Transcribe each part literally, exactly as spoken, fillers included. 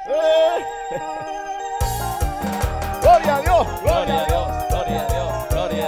¡Eh! ¡Gloria a Dios! Gloria a Dios, gloria a Dios, gloria a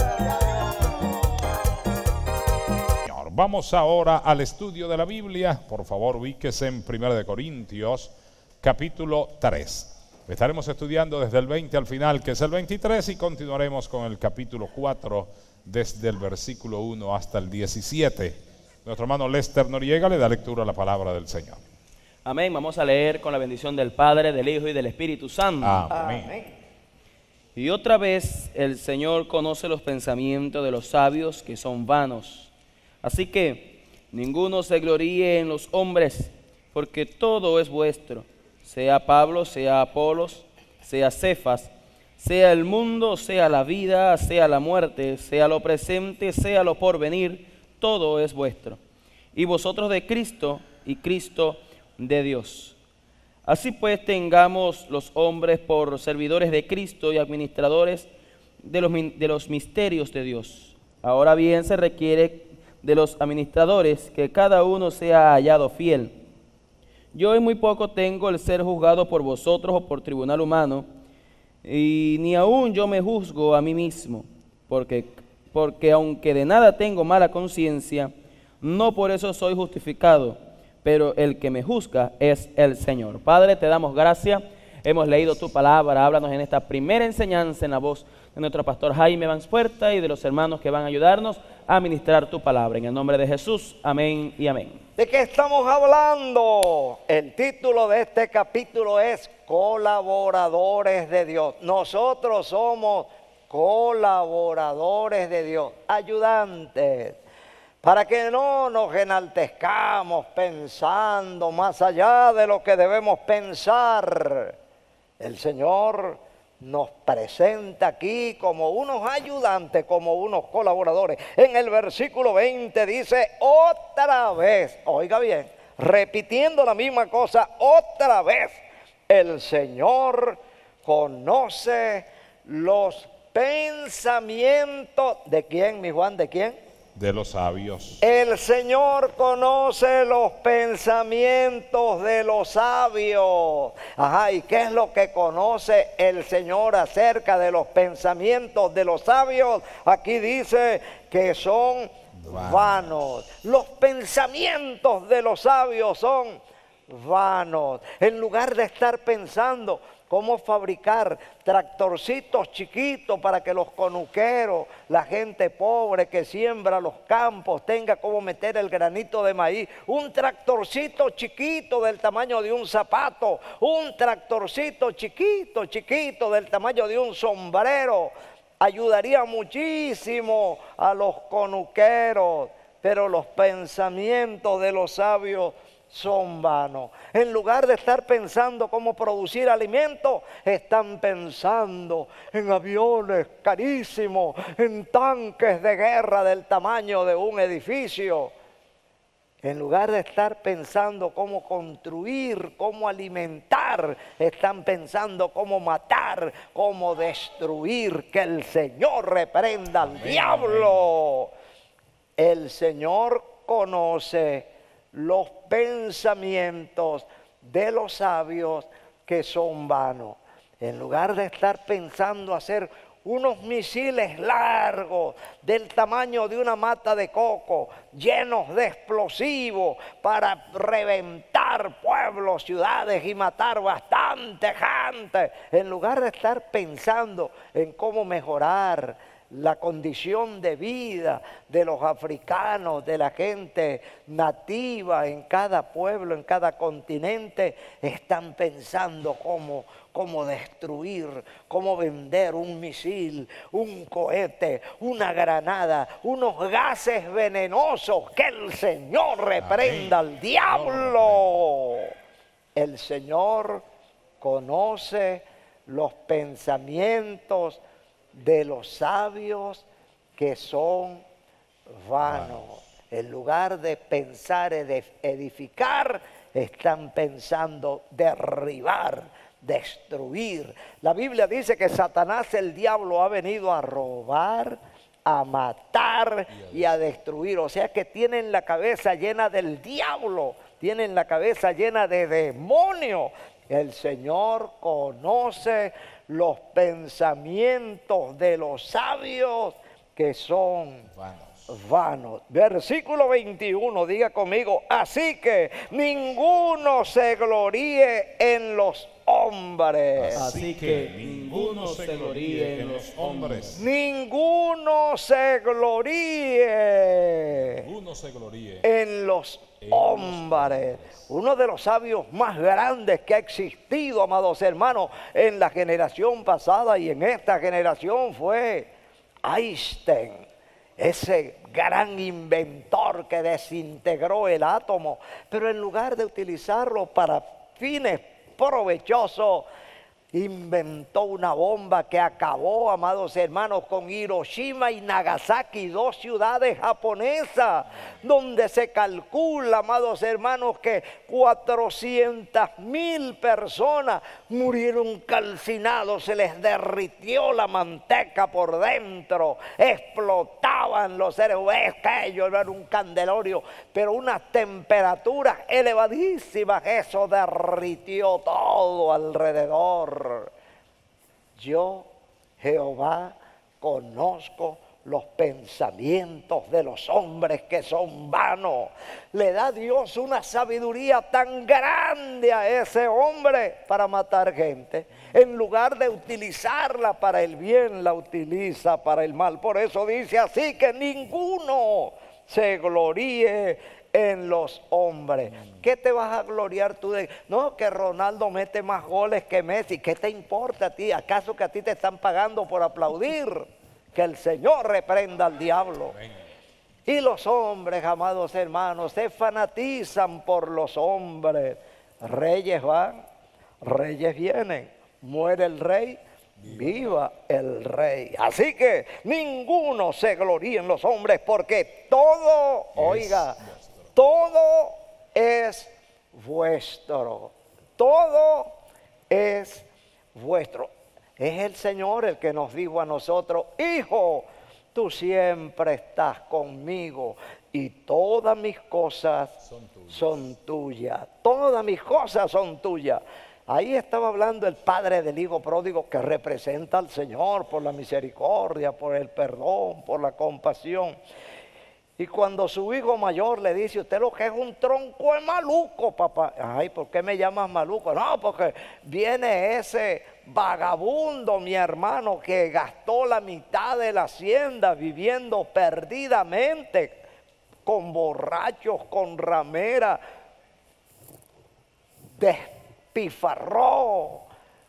Dios. Señor, vamos ahora al estudio de la Biblia. Por favor, ubíquese en primera de Corintios, capítulo tres. Estaremos estudiando desde el veinte al final, que es el veintitrés, y continuaremos con el capítulo cuatro, desde el versículo uno hasta el diecisiete. Nuestro hermano Lester Noriega le da lectura a la palabra del Señor. Amén. Vamos a leer con la bendición del Padre, del Hijo y del Espíritu Santo. Amén. Amén. Y otra vez el Señor conoce los pensamientos de los sabios, que son vanos. Así que ninguno se gloríe en los hombres, porque todo es vuestro, sea Pablo, sea Apolos, sea Cefas, sea el mundo, sea la vida, sea la muerte, sea lo presente, sea lo porvenir, todo es vuestro. Y vosotros de Cristo, y Cristo de Dios. Así pues, tengamos los hombres por servidores de Cristo y administradores de los, de los misterios de Dios. Ahora bien, se requiere de los administradores que cada uno sea hallado fiel. Yo en muy poco tengo el ser juzgado por vosotros o por tribunal humano, y ni aun yo me juzgo a mí mismo, porque, porque aunque de nada tengo mala conciencia, no por eso soy justificado. Pero el que me juzga es el Señor. Padre, te damos gracias. Hemos leído tu palabra. Háblanos en esta primera enseñanza en la voz de nuestro pastor Jaime Vanspuerta y de los hermanos que van a ayudarnos a ministrar tu palabra. En el nombre de Jesús, amén y amén. ¿De qué estamos hablando? El título de este capítulo es Colaboradores de Dios. Nosotros somos colaboradores de Dios, ayudantes. Para que no nos enaltezcamos pensando más allá de lo que debemos pensar. El Señor nos presenta aquí como unos ayudantes, como unos colaboradores. En el versículo veinte dice otra vez, oiga bien, repitiendo la misma cosa, otra vez, el Señor conoce los pensamientos. ¿De quién, mi Juan? ¿De quién? De los sabios. El Señor conoce los pensamientos de los sabios. Ajá, ¿y qué es lo que conoce el Señor acerca de los pensamientos de los sabios? Aquí dice que son vanos. vanos. Los pensamientos de los sabios son vanos. En lugar de estar pensando cómo fabricar tractorcitos chiquitos para que los conuqueros, la gente pobre que siembra los campos, tenga cómo meter el granito de maíz. Un tractorcito chiquito del tamaño de un zapato, un tractorcito chiquito, chiquito del tamaño de un sombrero, ayudaría muchísimo a los conuqueros, pero los pensamientos de los sabios son vanos. En lugar de estar pensando cómo producir alimento, están pensando en aviones carísimos, en tanques de guerra del tamaño de un edificio. En lugar de estar pensando cómo construir, cómo alimentar, están pensando cómo matar, cómo destruir. Que el Señor reprenda al diablo. El Señor conoce los pensamientos de los sabios, que son vanos. En lugar de estar pensando hacer unos misiles largos del tamaño de una mata de coco, llenos de explosivos para reventar pueblos, ciudades y matar bastante gente, en lugar de estar pensando en cómo mejorar la condición de vida de los africanos, de la gente nativa en cada pueblo, en cada continente, están pensando cómo, cómo destruir, cómo vender un misil, un cohete, una granada, unos gases venenosos. Que el Señor reprenda al diablo. El Señor conoce los pensamientos de los sabios, que son vanos. En lugar de pensar en edificar, están pensando derribar, destruir. La Biblia dice que Satanás, el diablo, ha venido a robar, a matar y a destruir. O sea que tienen la cabeza llena del diablo, tienen la cabeza llena de demonios. El Señor conoce los pensamientos de los sabios que son Vanos. vanos. Versículo veintiuno, diga conmigo, así que ninguno se gloríe en los hombres. Así que ninguno se gloríe en los hombres. Ninguno se gloríe Ninguno se gloríe en los en los hombres. hombres. Uno de los sabios más grandes que ha existido, amados hermanos, en la generación pasada y en esta generación fue Einstein, ese gran inventor que desintegró el átomo, pero en lugar de utilizarlo para fines provechosos, inventó una bomba que acabó, amados hermanos, con Hiroshima y Nagasaki, dos ciudades japonesas, donde se calcula, amados hermanos, que cuatrocientas mil personas murieron calcinados, se les derritió la manteca por dentro, explotaban los seres humanos, que ellos eran un candelabro, pero unas temperaturas elevadísimas, eso derritió todo alrededor. Yo, Jehová, conozco los pensamientos de los hombres que son vanos. Le da Dios una sabiduría tan grande a ese hombre para matar gente. En lugar de utilizarla para el bien, la utiliza para el mal. Por eso dice así, que ninguno se gloríe en los hombres. ¿Qué te vas a gloriar tú de? No, que Ronaldo mete más goles que Messi. ¿Qué te importa a ti? ¿Acaso que a ti te están pagando por aplaudir? Que el Señor reprenda al diablo. Amén. Y los hombres, amados hermanos, se fanatizan por los hombres. Reyes van, reyes vienen. Muere el rey, viva el rey. Así que ninguno se gloríe en los hombres, porque todo, oiga, todo es vuestro. Todo es vuestro. Es el Señor el que nos dijo a nosotros, hijo, tú siempre estás conmigo y todas mis cosas Son tuyas. son tuyas. Todas mis cosas son tuyas. Ahí estaba hablando el padre del hijo pródigo, que representa al Señor por la misericordia, por el perdón, por la compasión. Y cuando su hijo mayor le dice, usted lo que es un tronco es maluco, papá. Ay, ¿por qué me llamas maluco? No, porque viene ese vagabundo, mi hermano, que gastó la mitad de la hacienda viviendo perdidamente, con borrachos, con ramera, despifarró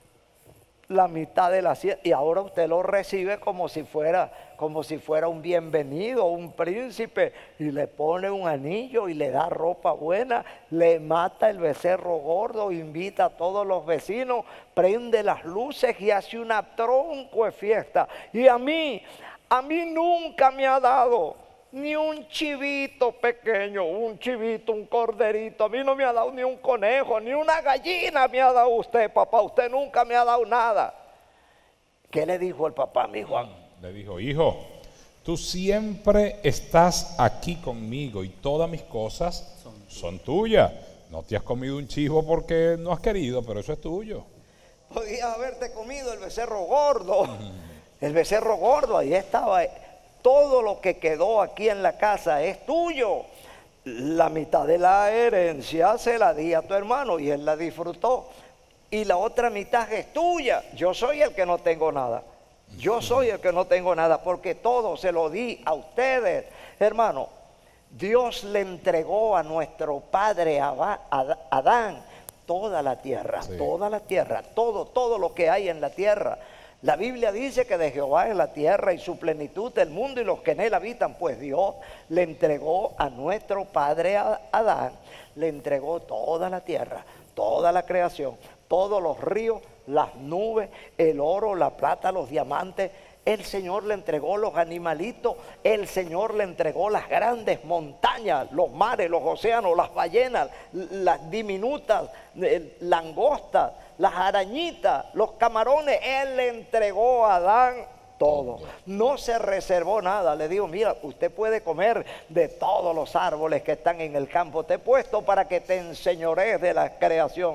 la mitad de la hacienda, y ahora usted lo recibe como si fuera, como si fuera un bienvenido, un príncipe, y le pone un anillo y le da ropa buena, le mata el becerro gordo, invita a todos los vecinos, prende las luces y hace una tronco de fiesta. Y a mí, a mí nunca me ha dado ni un chivito pequeño, un chivito, un corderito. A mí no me ha dado ni un conejo, ni una gallina me ha dado usted, papá. Usted nunca me ha dado nada. ¿Qué le dijo el papá, mi Juan? Le dijo, hijo, tú siempre estás aquí conmigo y todas mis cosas son, son tuyas. No te has comido un chivo porque no has querido, pero eso es tuyo. Podías haberte comido el becerro gordo. El becerro gordo, ahí estaba. Todo lo que quedó aquí en la casa es tuyo. La mitad de la herencia se la di a tu hermano y él la disfrutó. Y la otra mitad es tuya. Yo soy el que no tengo nada. Yo soy el que no tengo nada, porque todo se lo di a ustedes. Hermano, Dios le entregó a nuestro padre Adán toda la tierra, sí. toda la tierra, todo, todo lo que hay en la tierra. La Biblia dice que de Jehová es la tierra y su plenitud, el mundo y los que en él habitan. Pues Dios le entregó a nuestro padre Adán, le entregó toda la tierra, toda la creación, todos los ríos, las nubes, el oro, la plata, los diamantes. El Señor le entregó los animalitos, el Señor le entregó las grandes montañas, los mares, los océanos, las ballenas, las diminutas langostas, las arañitas, los camarones. Él le entregó a Adán todo. No se reservó nada. Le digo, mira, usted puede comer de todos los árboles que están en el campo. Te he puesto para que te enseñorees de la creación.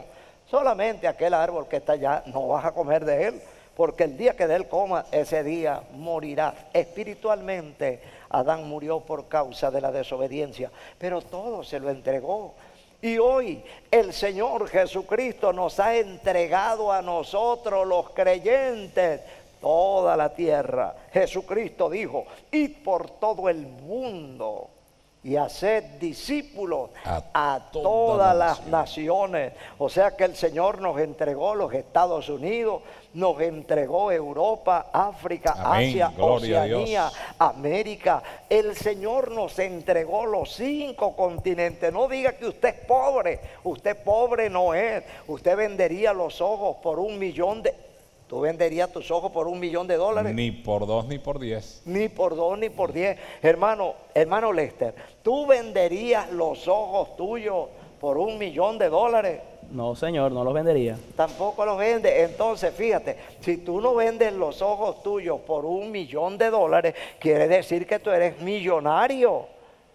Solamente aquel árbol que está allá, no vas a comer de él, porque el día que de él coma, ese día morirás. Espiritualmente, Adán murió por causa de la desobediencia, pero todo se lo entregó. Y hoy el Señor Jesucristo nos ha entregado a nosotros los creyentes toda la tierra. Jesucristo dijo, id por todo el mundo y haced discípulos a, a todas, todas las naciones. naciones. O sea que el Señor nos entregó los Estados Unidos, nos entregó Europa, África, Amén. Asia, Gloria Oceanía, América. El Señor nos entregó los cinco continentes. No diga que usted es pobre, usted pobre no es. Usted vendería los ojos por un millón de... ¿Tú venderías tus ojos por un millón de dólares? Ni por dos ni por diez. Ni por dos ni por diez. Hermano, hermano Lester, ¿tú venderías los ojos tuyos por un millón de dólares? No, señor, no los vendería. Tampoco los vende. Entonces, fíjate, si tú no vendes los ojos tuyos por un millón de dólares, quiere decir que tú eres millonario.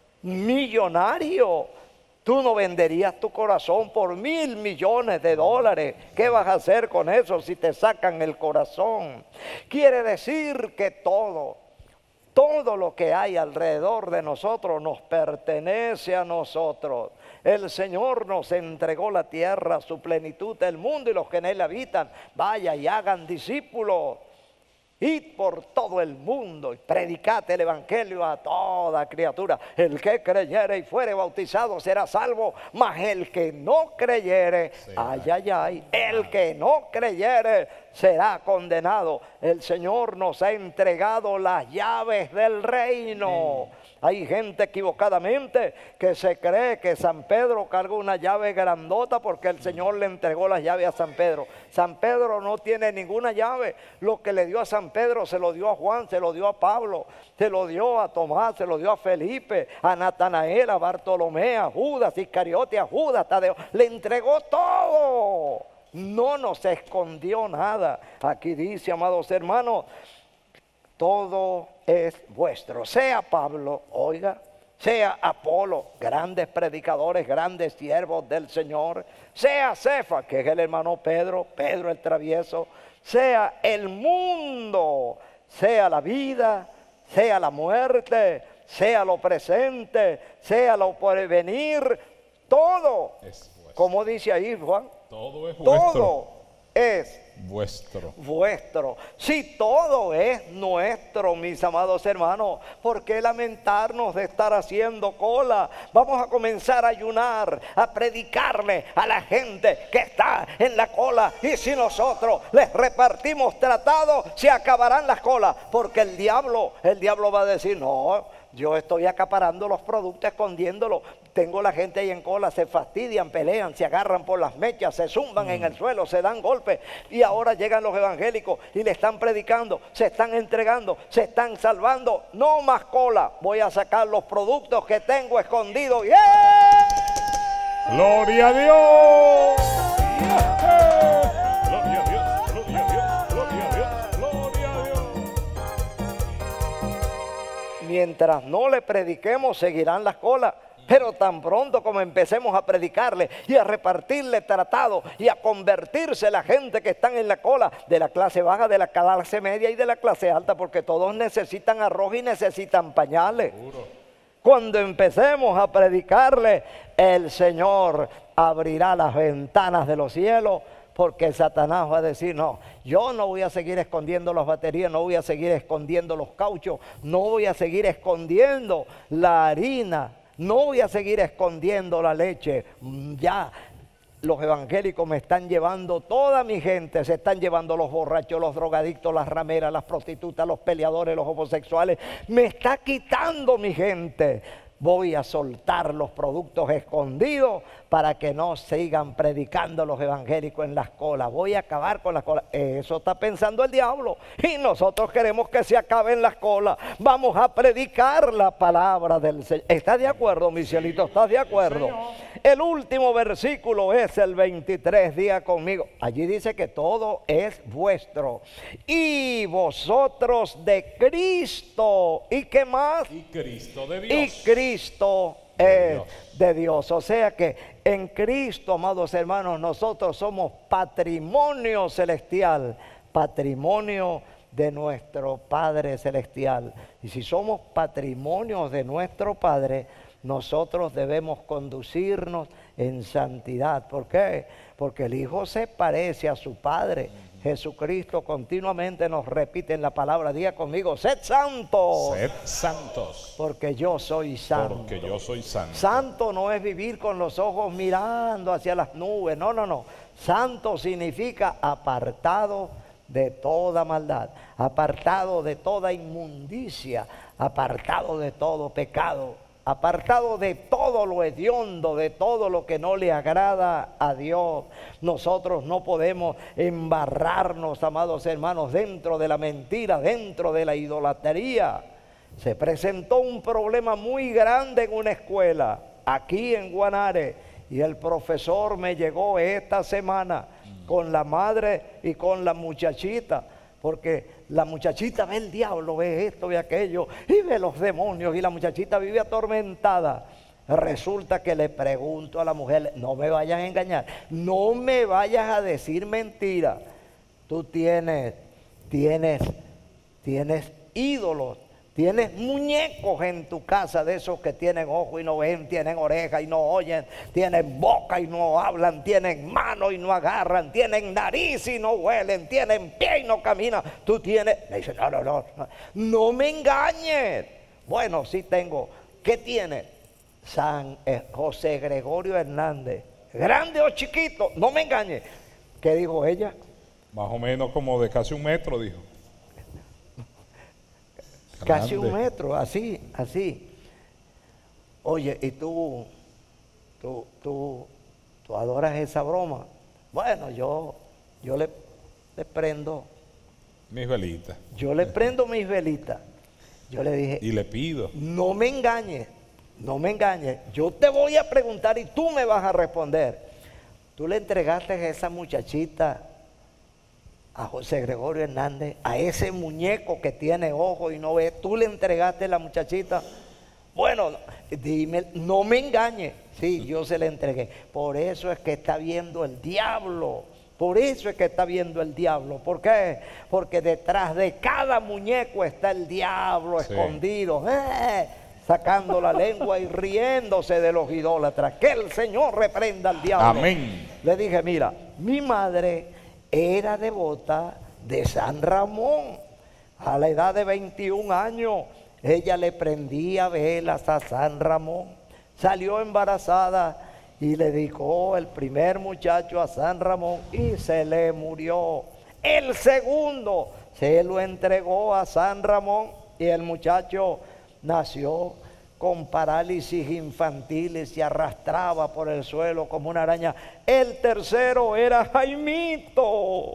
Millonario. Tú no venderías tu corazón por mil millones de dólares. ¿Qué vas a hacer con eso si te sacan el corazón? Quiere decir que todo, todo lo que hay alrededor de nosotros nos pertenece a nosotros. El Señor nos entregó la tierra, su plenitud, el mundo y los que en él habitan. Vaya y hagan discípulos. Id por todo el mundo y predicad el evangelio a toda criatura. El que creyere y fuere bautizado será salvo, mas el que no creyere, sí, ay, ay, ay, el que no creyere será condenado. El Señor nos ha entregado las llaves del reino. Sí. Hay gente equivocadamente que se cree que San Pedro carga una llave grandota porque el Señor le entregó las llaves a San Pedro. San Pedro no tiene ninguna llave. Lo que le dio a San Pedro se lo dio a Juan, se lo dio a Pablo, se lo dio a Tomás, se lo dio a Felipe, a Natanael, a Bartolomé, a Judas Iscariote, a Judas Tadeo. Le entregó todo. No nos escondió nada. Aquí dice, amados hermanos, todo es vuestro. Sea Pablo, oiga, sea Apolo, grandes predicadores, grandes siervos del Señor, sea Cefa, que es el hermano Pedro, Pedro el travieso, sea el mundo, sea la vida, sea la muerte, sea lo presente, sea lo porvenir, todo, como dice ahí Juan, todo es vuestro. Todo es vuestro. Vuestro. Si todo es nuestro, mis amados hermanos, ¿por qué lamentarnos de estar haciendo cola? Vamos a comenzar a ayunar, a predicarle a la gente que está en la cola. Y si nosotros les repartimos tratados, se acabarán las colas. Porque el diablo, el diablo va a decir, no, yo estoy acaparando los productos, escondiéndolos. Tengo la gente ahí en cola, se fastidian, pelean, se agarran por las mechas, se zumban mm. en el suelo, se dan golpes. Y ahora llegan los evangélicos y le están predicando, se están entregando, se están salvando. No más cola, voy a sacar los productos que tengo escondidos. ¡Yeah! ¡Gloria a Dios! ¡Gloria a Dios! ¡Gloria a Dios! ¡Gloria a Dios! ¡Gloria a Dios! Mientras no le prediquemos, seguirán las colas. Pero tan pronto como empecemos a predicarle y a repartirle tratados y a convertirse la gente que están en la cola, de la clase baja, de la clase media y de la clase alta, porque todos necesitan arroz y necesitan pañales. Puro. Cuando empecemos a predicarle, el Señor abrirá las ventanas de los cielos, porque Satanás va a decir, no, yo no voy a seguir escondiendo las baterías, no voy a seguir escondiendo los cauchos, no voy a seguir escondiendo la harina, no voy a seguir escondiendo la leche. Ya los evangélicos me están llevando, toda mi gente se están llevando, los borrachos, los drogadictos, las rameras, las prostitutas, los peleadores, los homosexuales. Me está quitando mi gente. Voy a soltar los productos escondidos para que no sigan predicando los evangélicos en las colas. Voy a acabar con las colas. Eso está pensando el diablo. Y nosotros queremos que se acaben las colas. Vamos a predicar la palabra del Señor. ¿Estás de acuerdo, mi cielito? ¿Estás de acuerdo? El último versículo es el veintitrés. Diga conmigo. Allí dice que todo es vuestro. Y vosotros de Cristo. ¿Y qué más? Y Cristo de Dios. Y Cristo es de Dios. O sea que en Cristo, amados hermanos, nosotros somos patrimonio celestial, patrimonio de nuestro Padre celestial. Y si somos patrimonio de nuestro Padre, nosotros debemos conducirnos en santidad. ¿Por qué? Porque el Hijo se parece a su Padre. Jesucristo continuamente nos repite en la palabra, diga conmigo, sed santos. Sed santos. Porque yo soy santo. Porque yo soy santo. Santo no es vivir con los ojos mirando hacia las nubes, no, no, no. Santo significa apartado de toda maldad, apartado de toda inmundicia, apartado de todo pecado, apartado de todo lo hediondo, de todo lo que no le agrada a Dios. Nosotros no podemos embarrarnos, amados hermanos, dentro de la mentira, dentro de la idolatría. Se presentó un problema muy grande en una escuela, aquí en Guanare, y el profesor me llegó esta semana con la madre y con la muchachita, porque la muchachita ve el diablo, ve esto, ve aquello, y ve los demonios, y la muchachita vive atormentada. Resulta que le pregunto a la mujer, no me vayas a engañar, no me vayas a decir mentira. Tú tienes, tienes, tienes ídolos, tienes muñecos en tu casa de esos que tienen ojo y no ven, tienen oreja y no oyen, tienen boca y no hablan, tienen mano y no agarran, tienen nariz y no huelen, tienen pie y no caminan. Tú tienes, le dice, no, no, no, no, no me engañes. Bueno, sí tengo. ¿Qué tiene? San eh, José Gregorio Hernández, grande o chiquito, no me engañes. ¿Qué dijo ella? Más o menos como de casi un metro, dijo. Casi un metro, así, así. Oye, y tú, tú, tú, tú adoras esa broma. Bueno, yo, yo le, le prendo. Mis velitas. Yo le prendo mis velitas. Yo le dije. Y le pido. No me engañes, no me engañes. Yo te voy a preguntar y tú me vas a responder. Tú le entregaste a esa muchachita, a José Gregorio Hernández, a ese muñeco que tiene ojos y no ve, tú le entregaste a la muchachita. Bueno, dime, no me engañes. Sí, yo se la entregué. Por eso es que está viendo el diablo. Por eso es que está viendo el diablo. ¿Por qué? Porque detrás de cada muñeco está el diablo sí. escondido. ¡Eh! Sacando la lengua y riéndose de los idólatras. Que el Señor reprenda al diablo. Amén. Le dije, mira, mi madre era devota de San Ramón. A la edad de veintiún años, ella le prendía velas a San Ramón. Salió embarazada y le dedicó el primer muchacho a San Ramón y se le murió. El segundo se lo entregó a San Ramón y el muchacho nació con parálisis infantil y se arrastraba por el suelo como una araña. El tercero era Jaimito.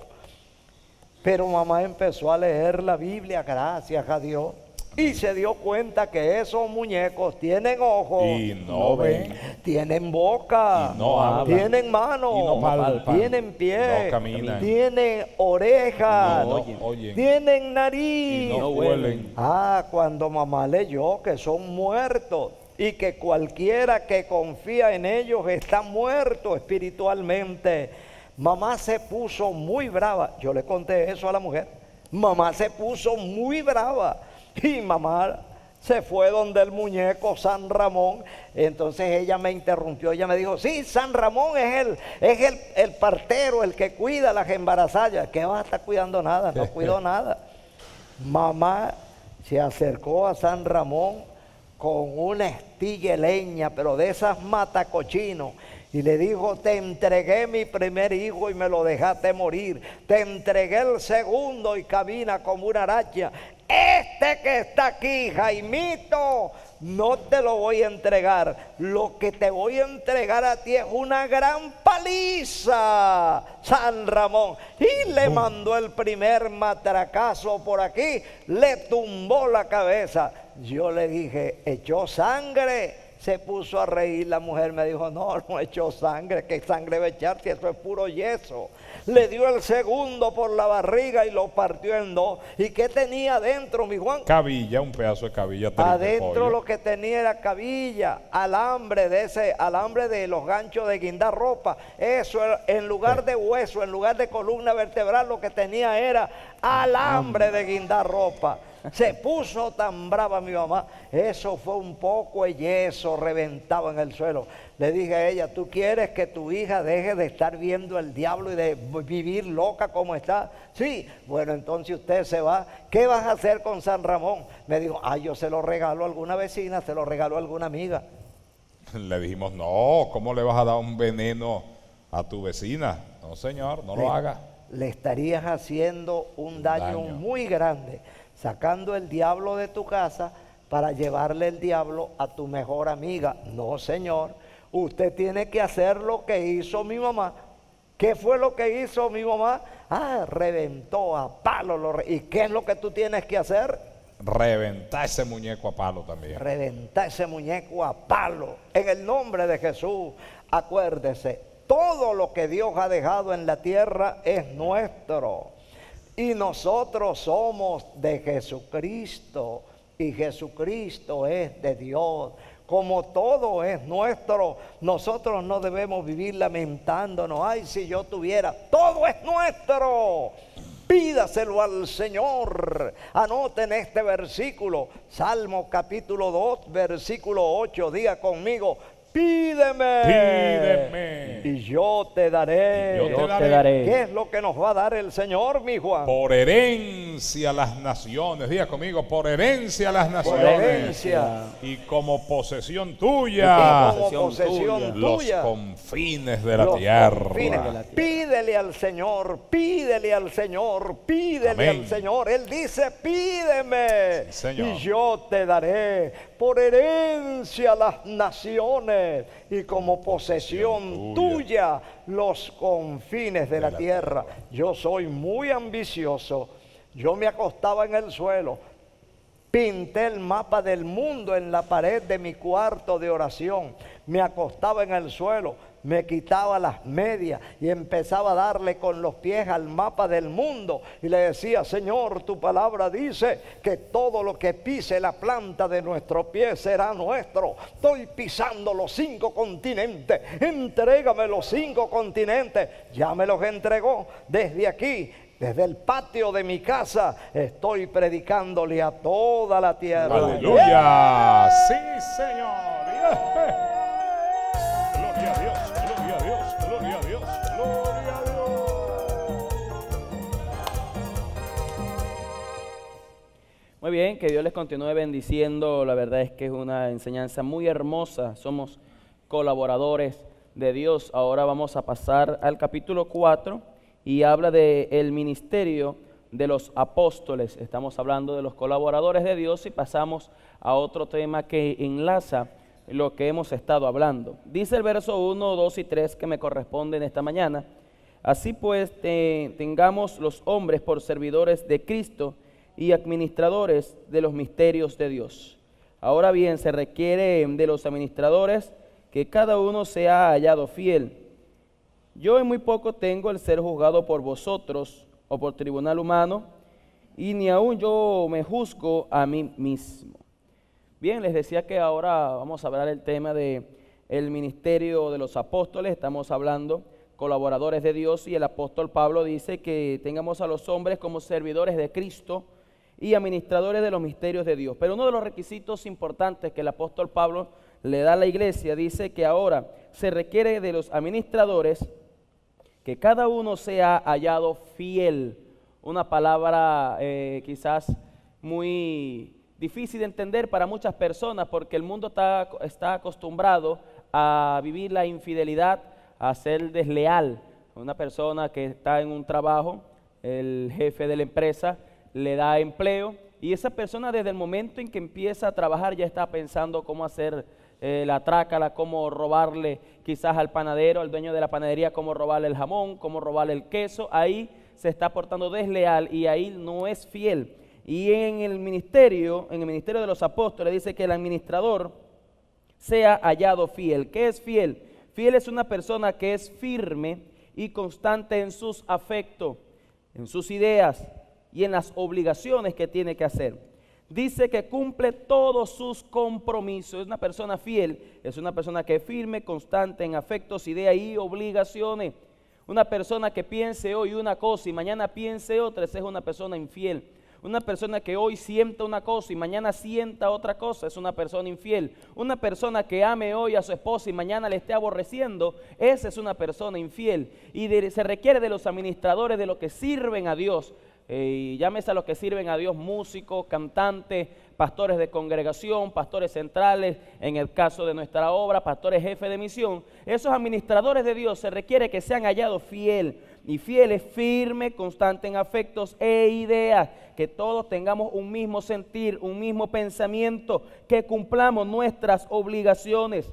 Pero mamá empezó a leer la Biblia, gracias a Dios, y se dio cuenta que esos muñecos tienen ojos y no ven, tienen boca, y no hablan, tienen manos, y no palpan, tienen pies, no caminan, tienen orejas, no oyen, tienen nariz, y no huelen. Ah, cuando mamá leyó que son muertos y que cualquiera que confía en ellos está muerto espiritualmente, mamá se puso muy brava. Yo le conté eso a la mujer. Mamá se puso muy brava. Y mamá se fue donde el muñeco San Ramón. Entonces ella me interrumpió, ella me dijo, sí, San Ramón es el, es el, el partero, el que cuida a las embarazadas. ¿Qué vas a estar cuidando nada? No cuidó nada. Mamá se acercó a San Ramón con una estilla de leña, pero de esas matacochinos, y le dijo, te entregué mi primer hijo y me lo dejaste morir. Te entregué el segundo y camina como una araña. Este que está aquí, Jaimito, no te lo voy a entregar. Lo que te voy a entregar a ti es una gran paliza, San Ramón. Y le mandó el primer matracazo por aquí, le tumbó la cabeza. Yo le dije, echó sangre. Se puso a reír, la mujer me dijo, no, no echó sangre, ¿qué sangre va a echar si eso es puro yeso? Le dio el segundo por la barriga y lo partió en dos. ¿Y qué tenía adentro, mi Juan? Cabilla, un pedazo de cabilla. triple Adentro pollo. lo que tenía era cabilla, alambre de ese, alambre de los ganchos de guindar ropa. Eso, en lugar de hueso, en lugar de columna vertebral, lo que tenía era alambre de guindar ropa. Se puso tan brava mi mamá. Eso fue un poco de yeso reventado en el suelo. Le dije a ella, ¿tú quieres que tu hija deje de estar viendo el diablo y de vivir loca como está? Sí. Bueno, entonces usted se va. ¿Qué vas a hacer con San Ramón? Me dijo, ah, yo se lo regalo a alguna vecina, se lo regalo a alguna amiga. Le dijimos, no, ¿cómo le vas a dar un veneno a tu vecina? No, señor, no le, lo haga. Le estarías haciendo un daño, daño muy grande, sacando el diablo de tu casa para llevarle el diablo a tu mejor amiga. No, señor, usted tiene que hacer lo que hizo mi mamá. ¿Qué fue lo que hizo mi mamá? Ah, reventó a palo. Lo re... ¿Y qué es lo que tú tienes que hacer? Reventar ese muñeco a palo también. Reventar ese muñeco a palo. En el nombre de Jesús, acuérdese, todo lo que Dios ha dejado en la tierra es nuestro. Y nosotros somos de Jesucristo. Y Jesucristo es de Dios. Como todo es nuestro, nosotros no debemos vivir lamentándonos. Ay, si yo tuviera, todo es nuestro. Pídaselo al Señor. Anoten este versículo, Salmo capítulo dos, versículo ocho. Diga conmigo, pídeme, pídeme y yo te daré. Y yo te Yo daré. te daré. ¿Qué es lo que nos va a dar el Señor, mi Juan? Por herencia a las naciones. Diga conmigo, por herencia a las naciones. Por herencia. Y como posesión tuya. Y como posesión los tuya. confines de la Los tierra. confines de la tierra. Pídele al Señor, pídele al Señor, pídele Amén. al Señor. Él dice, pídeme, Sí, Señor. y yo te daré por herencia a las naciones y como posesión tuya. tuya los confines de, de la, la tierra. tierra. Yo soy muy ambicioso. Yo me acostaba en el suelo, pinté el mapa del mundo en la pared de mi cuarto de oración. Me acostaba en el suelo, me quitaba las medias y empezaba a darle con los pies al mapa del mundo. Y le decía, Señor, tu palabra dice que todo lo que pise la planta de nuestro pie será nuestro. Estoy pisando los cinco continentes. Entrégame los cinco continentes. Ya me los entregó. Desde aquí, desde el patio de mi casa, estoy predicándole a toda la tierra. ¡Aleluya! ¡Sí, Señor! ¡Gloria a Dios! ¡Gloria a Dios! ¡Gloria a Dios! ¡Gloria a Dios! Muy bien, que Dios les continúe bendiciendo. La verdad es que es una enseñanza muy hermosa. Somos colaboradores de Dios. Ahora vamos a pasar al capítulo cuatro. Y habla del ministerio de los apóstoles. Estamos hablando de los colaboradores de Dios y pasamos a otro tema que enlaza lo que hemos estado hablando. Dice el verso uno, dos y tres que me corresponden esta mañana. Así pues, te, tengamos los hombres por servidores de Cristo y administradores de los misterios de Dios. Ahora bien, se requiere de los administradores que cada uno sea hallado fiel. Yo en muy poco tengo el ser juzgado por vosotros o por tribunal humano, y ni aún yo me juzgo a mí mismo. Bien, les decía que ahora vamos a hablar el tema de el ministerio de los apóstoles. Estamos hablando colaboradores de Dios, y el apóstol Pablo dice que tengamos a los hombres como servidores de Cristo y administradores de los misterios de Dios. Pero uno de los requisitos importantes que el apóstol Pablo le da a la iglesia dice que ahora se requiere de los administradores que cada uno sea hallado fiel. Una palabra eh, quizás muy difícil de entender para muchas personas, porque el mundo está, está acostumbrado a vivir la infidelidad, a ser desleal. Una persona que está en un trabajo, el jefe de la empresa le da empleo, y esa persona desde el momento en que empieza a trabajar ya está pensando cómo hacer Eh, la trácala, cómo robarle quizás al panadero, al dueño de la panadería, cómo robarle el jamón, cómo robarle el queso. Ahí se está portando desleal y ahí no es fiel. Y en el ministerio, en el ministerio de los apóstoles dice que el administrador sea hallado fiel. ¿Qué es fiel? Fiel es una persona que es firme y constante en sus afectos, en sus ideas y en las obligaciones que tiene que hacer. Dice que cumple todos sus compromisos. Es una persona fiel, es una persona que es firme, constante en afectos, ideas y obligaciones. Una persona que piense hoy una cosa y mañana piense otra, esa es una persona infiel. Una persona que hoy sienta una cosa y mañana sienta otra cosa, es una persona infiel. Una persona que ame hoy a su esposa y mañana le esté aborreciendo, esa es una persona infiel. Y de, se requiere de los administradores, de los que sirven a Dios. Eh, llámese a los que sirven a Dios, músicos, cantantes, pastores de congregación, pastores centrales, en el caso de nuestra obra, pastores jefes de misión. Esos administradores de Dios se requiere que sean hallados fiel, y fiel es firme, constante en afectos e ideas, que todos tengamos un mismo sentir, un mismo pensamiento, que cumplamos nuestras obligaciones.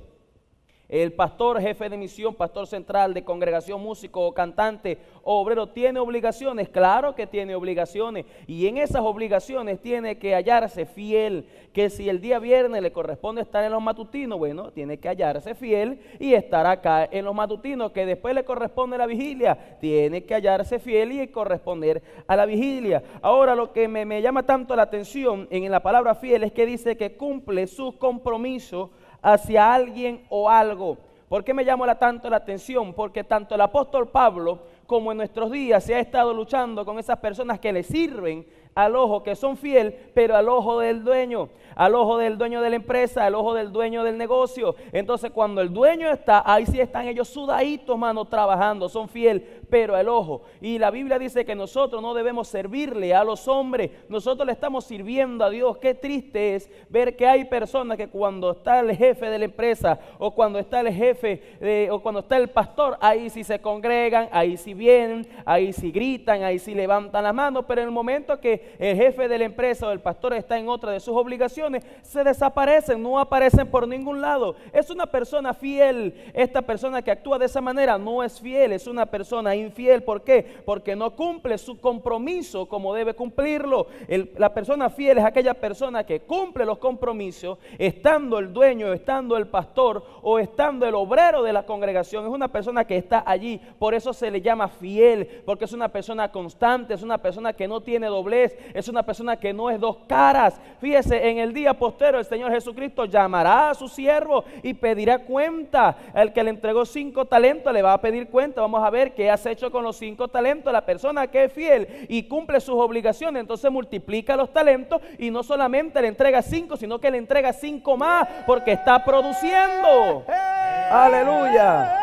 El pastor, jefe de misión, pastor central de congregación, músico o cantante, obrero, ¿tiene obligaciones? Claro que tiene obligaciones, y en esas obligaciones tiene que hallarse fiel. Que si el día viernes le corresponde estar en los matutinos, bueno, tiene que hallarse fiel y estar acá en los matutinos. Que después le corresponde la vigilia, tiene que hallarse fiel y corresponder a la vigilia. Ahora, lo que me, me llama tanto la atención en la palabra fiel es que dice que cumple sus compromisos hacia alguien o algo. ¿Por qué me llama la tanto la atención? Porque tanto el apóstol Pablo como en nuestros días se ha estado luchando con esas personas que le sirven al ojo, que son fiel, pero al ojo del dueño, al ojo del dueño de la empresa, al ojo del dueño del negocio. Entonces, cuando el dueño está, ahí sí están ellos sudaditos, mano, trabajando, son fiel, pero al ojo. Y la Biblia dice que nosotros no debemos servirle a los hombres, nosotros le estamos sirviendo a Dios. Qué triste es ver que hay personas que cuando está el jefe de la empresa, o cuando está el jefe, de, o cuando está el pastor, ahí sí se congregan, ahí sí vienen, ahí sí gritan, ahí sí levantan las manos, pero en el momento que el jefe de la empresa o el pastor está en otra de sus obligaciones, se desaparecen, no aparecen por ningún lado. Es una persona fiel. Esta persona que actúa de esa manera no es fiel, es una persona infiel. ¿Por qué? Porque no cumple su compromiso como debe cumplirlo. El, la persona fiel es aquella persona que cumple los compromisos, estando el dueño, estando el pastor o estando el obrero de la congregación. Es una persona que está allí, por eso se le llama fiel, porque es una persona constante, es una persona que no tiene doblez, es una persona que no es dos caras. Fíjese, en el día postero el Señor Jesucristo llamará a su siervo y pedirá cuenta. El que le entregó cinco talentos le va a pedir cuenta. Vamos a ver qué has hecho con los cinco talentos. La persona que es fiel y cumple sus obligaciones, entonces multiplica los talentos y no solamente le entrega cinco, sino que le entrega cinco más, porque está produciendo. Aleluya.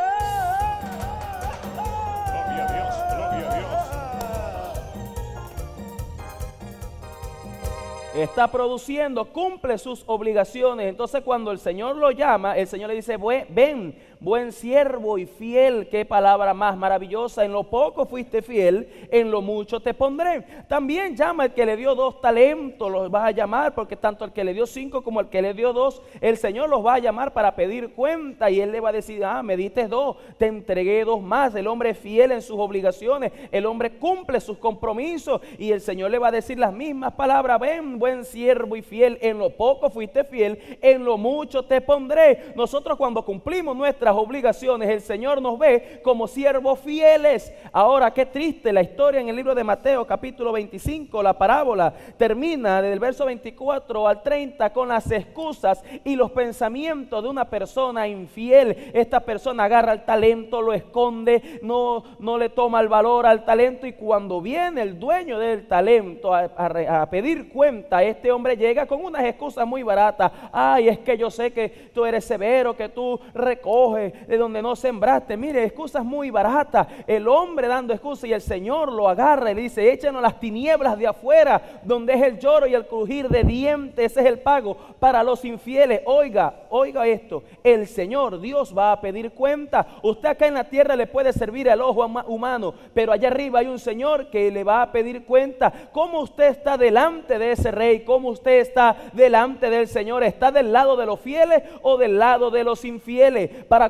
Está produciendo, cumple sus obligaciones. Entonces, cuando el Señor lo llama, el Señor le dice: ven, buen siervo y fiel. Qué palabra más maravillosa. En lo poco fuiste fiel, en lo mucho te pondré. También llama al que le dio dos talentos, los vas a llamar, porque tanto el que le dio cinco como el que le dio dos, el Señor los va a llamar para pedir cuenta, y él le va a decir: ah, me diste dos, te entregué dos más. El hombre es fiel en sus obligaciones, el hombre cumple sus compromisos, y el Señor le va a decir las mismas palabras: ven, buen siervo y fiel, en lo poco fuiste fiel, en lo mucho te pondré. Nosotros, cuando cumplimos nuestras obligaciones, el Señor nos ve como siervos fieles. Ahora, qué triste la historia en el libro de Mateo capítulo veinticinco, la parábola termina desde el verso veinticuatro al treinta con las excusas y los pensamientos de una persona infiel. Esta persona agarra el talento, lo esconde, no, no le toma el valor al talento, y cuando viene el dueño del talento a, a, a pedir cuenta, este hombre llega con unas excusas muy baratas. Ay, es que yo sé que tú eres severo, que tú recoges de donde no sembraste. Mire, excusas muy baratas. El hombre dando excusas, y el Señor lo agarra y le dice: échanos las tinieblas de afuera, donde es el lloro y el crujir de dientes. Ese es el pago para los infieles. Oiga, oiga esto: el Señor Dios va a pedir cuenta. Usted acá en la tierra le puede servir al ojo humano, pero allá arriba hay un Señor que le va a pedir cuenta. ¿Cómo usted está delante de ese rey? ¿Cómo usted está delante del Señor? ¿Está del lado de los fieles o del lado de los infieles? Para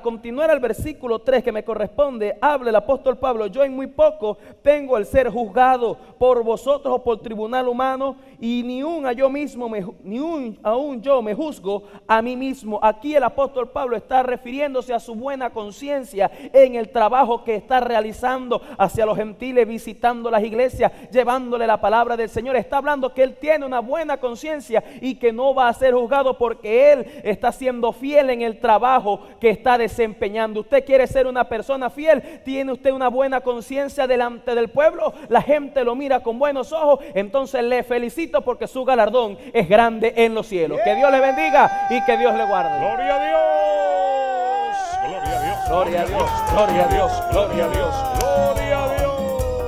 continuar al versículo tres que me corresponde, habla el apóstol Pablo: yo en muy poco tengo el ser juzgado por vosotros o por tribunal humano, y ni un a yo mismo, me, ni un aún yo me juzgo a mí mismo. Aquí el apóstol Pablo está refiriéndose a su buena conciencia en el trabajo que está realizando hacia los gentiles, visitando las iglesias, llevándole la palabra del Señor. Está hablando que él tiene una buena conciencia y que no va a ser juzgado porque él está siendo fiel en el trabajo que está desempeñando. Usted quiere ser una persona fiel, tiene usted una buena conciencia delante del pueblo, la gente lo mira con buenos ojos, entonces le felicito porque su galardón es grande en los cielos. Que Dios le bendiga y que Dios le guarde. Gloria a Dios, gloria a Dios, Gloria a Dios, gloria a Dios, gloria a Dios, gloria a Dios.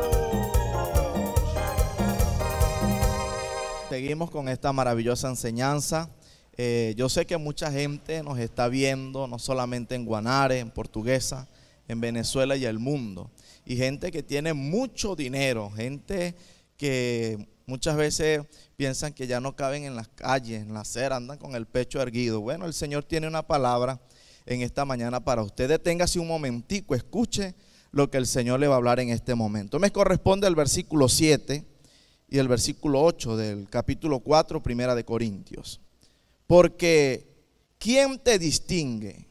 Seguimos con esta maravillosa enseñanza. Eh, yo sé que mucha gente nos está viendo, no solamente en Guanare, en Portuguesa, en Venezuela y el mundo. Y gente que tiene mucho dinero, gente que muchas veces piensan que ya no caben en las calles, en la acera, andan con el pecho erguido. Bueno, el Señor tiene una palabra en esta mañana para usted. Deténgase un momentico, escuche lo que el Señor le va a hablar en este momento. Me corresponde el versículo siete y el versículo ocho del capítulo cuatro, primera de Corintios. Porque ¿quién te distingue?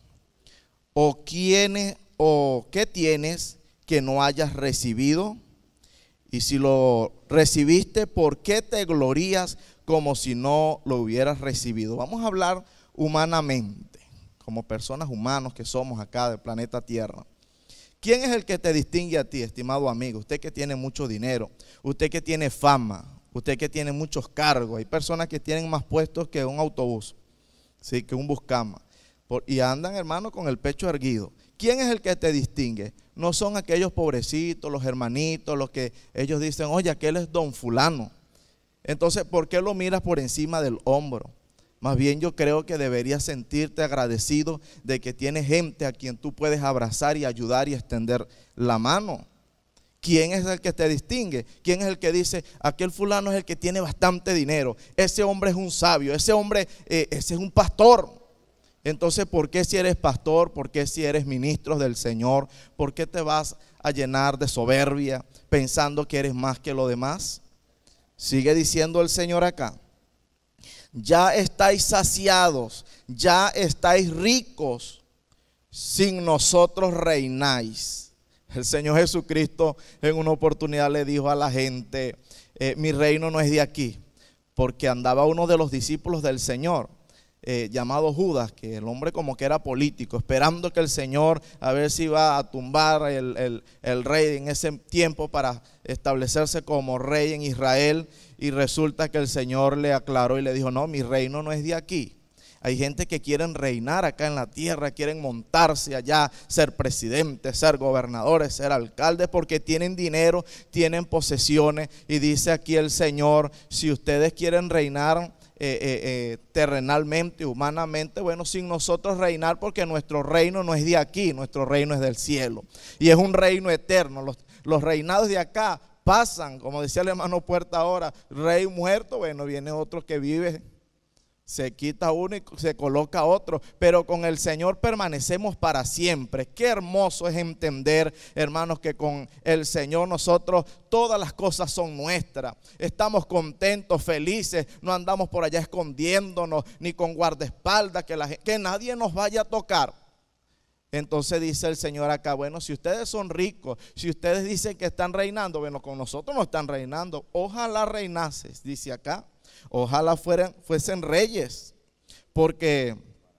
¿O quién, o qué tienes que no hayas recibido? Y si lo recibiste, ¿por qué te glorías como si no lo hubieras recibido? Vamos a hablar humanamente, como personas humanos que somos acá del planeta Tierra. ¿Quién es el que te distingue a ti, estimado amigo? Usted que tiene mucho dinero, usted que tiene fama, usted que tiene muchos cargos. Hay personas que tienen más puestos que un autobús, ¿sí? Que un buscama. Por, y andan, hermano, con el pecho erguido. ¿Quién es el que te distingue? No son aquellos pobrecitos, los hermanitos, los que ellos dicen: oye, aquel es don fulano. Entonces, ¿por qué lo miras por encima del hombro? Más bien yo creo que deberías sentirte agradecido de que tienes gente a quien tú puedes abrazar y ayudar y extender la mano. ¿Quién es el que te distingue? ¿Quién es el que dice: aquel fulano es el que tiene bastante dinero, ese hombre es un sabio, ese hombre, eh, ese es un pastor? Entonces, ¿por qué si eres pastor, por qué si eres ministro del Señor, por qué te vas a llenar de soberbia pensando que eres más que lo demás? Sigue diciendo el Señor acá: ya estáis saciados, ya estáis ricos, sin nosotros reináis. El Señor Jesucristo en una oportunidad le dijo a la gente: eh, mi reino no es de aquí, porque andaba uno de los discípulos del Señor, eh, llamado Judas, que el hombre como que era político, esperando que el Señor a ver si iba a tumbar el, el, el rey en ese tiempo para establecerse como rey en Israel. Y resulta que el Señor le aclaró y le dijo: no, mi reino no es de aquí. Hay gente que quieren reinar acá en la tierra, quieren montarse allá, ser presidentes, ser gobernadores, ser alcaldes, porque tienen dinero, tienen posesiones. Y dice aquí el Señor: si ustedes quieren reinar eh, eh, eh, terrenalmente, humanamente, bueno, sin nosotros reinar, porque nuestro reino no es de aquí, nuestro reino es del cielo. Y es un reino eterno. Los, los reinados de acá pasan, como decía el hermano Puerta ahora, rey muerto, bueno, viene otro que vive, se quita uno y se coloca otro, pero con el Señor permanecemos para siempre. Qué hermoso es entender, hermanos, que con el Señor nosotros todas las cosas son nuestras. Estamos contentos, felices, no andamos por allá escondiéndonos, ni con guardaespaldas, que, la, que nadie nos vaya a tocar. Entonces dice el Señor acá: bueno, si ustedes son ricos, si ustedes dicen que están reinando, bueno, con nosotros no están reinando. Ojalá reinases, dice acá. Ojalá fueran, fuesen reyes, porque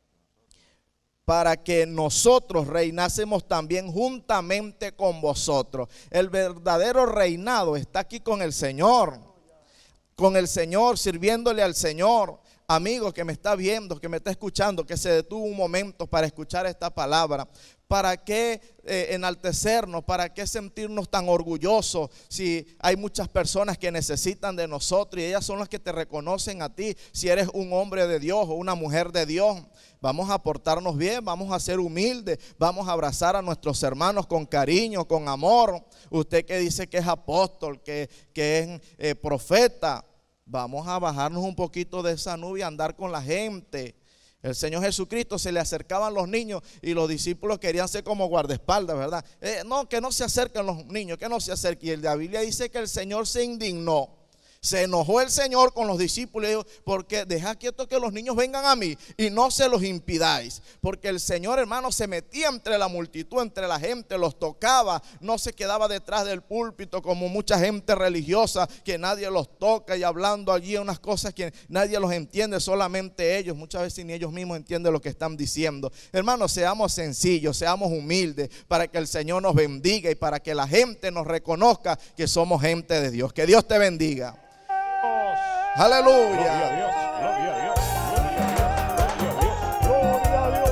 para que nosotros reinásemos también juntamente con vosotros. El verdadero reinado está aquí con el Señor, con el Señor, sirviéndole al Señor. Amigo que me está viendo, que me está escuchando, que se detuvo un momento para escuchar esta palabra. ¿Para qué eh, enaltecernos? ¿Para qué sentirnos tan orgullosos si hay muchas personas que necesitan de nosotros y ellas son las que te reconocen a ti si eres un hombre de Dios o una mujer de Dios? Vamos a portarnos bien, vamos a ser humildes, vamos a abrazar a nuestros hermanos con cariño, con amor. Usted que dice que es apóstol, que, que es eh, profeta, vamos a bajarnos un poquito de esa nube y andar con la gente. El Señor Jesucristo se le acercaban los niños y los discípulos querían ser como guardaespaldas, ¿verdad? Eh, no, que no se acerquen los niños, que no se acerquen. Y la Biblia dice que el Señor se indignó. Se enojó el Señor con los discípulos y dijo: porque deja quieto que los niños vengan a mí y no se los impidáis. Porque el Señor, hermano, se metía entre la multitud, entre la gente, los tocaba. No se quedaba detrás del púlpito como mucha gente religiosa que nadie los toca y hablando allí unas cosas que nadie los entiende, solamente ellos. Muchas veces ni ellos mismos entienden lo que están diciendo. Hermanos, seamos sencillos, seamos humildes para que el Señor nos bendiga y para que la gente nos reconozca que somos gente de Dios. Que Dios te bendiga. Aleluya. Gloria a Dios, gloria a Dios, gloria a Dios,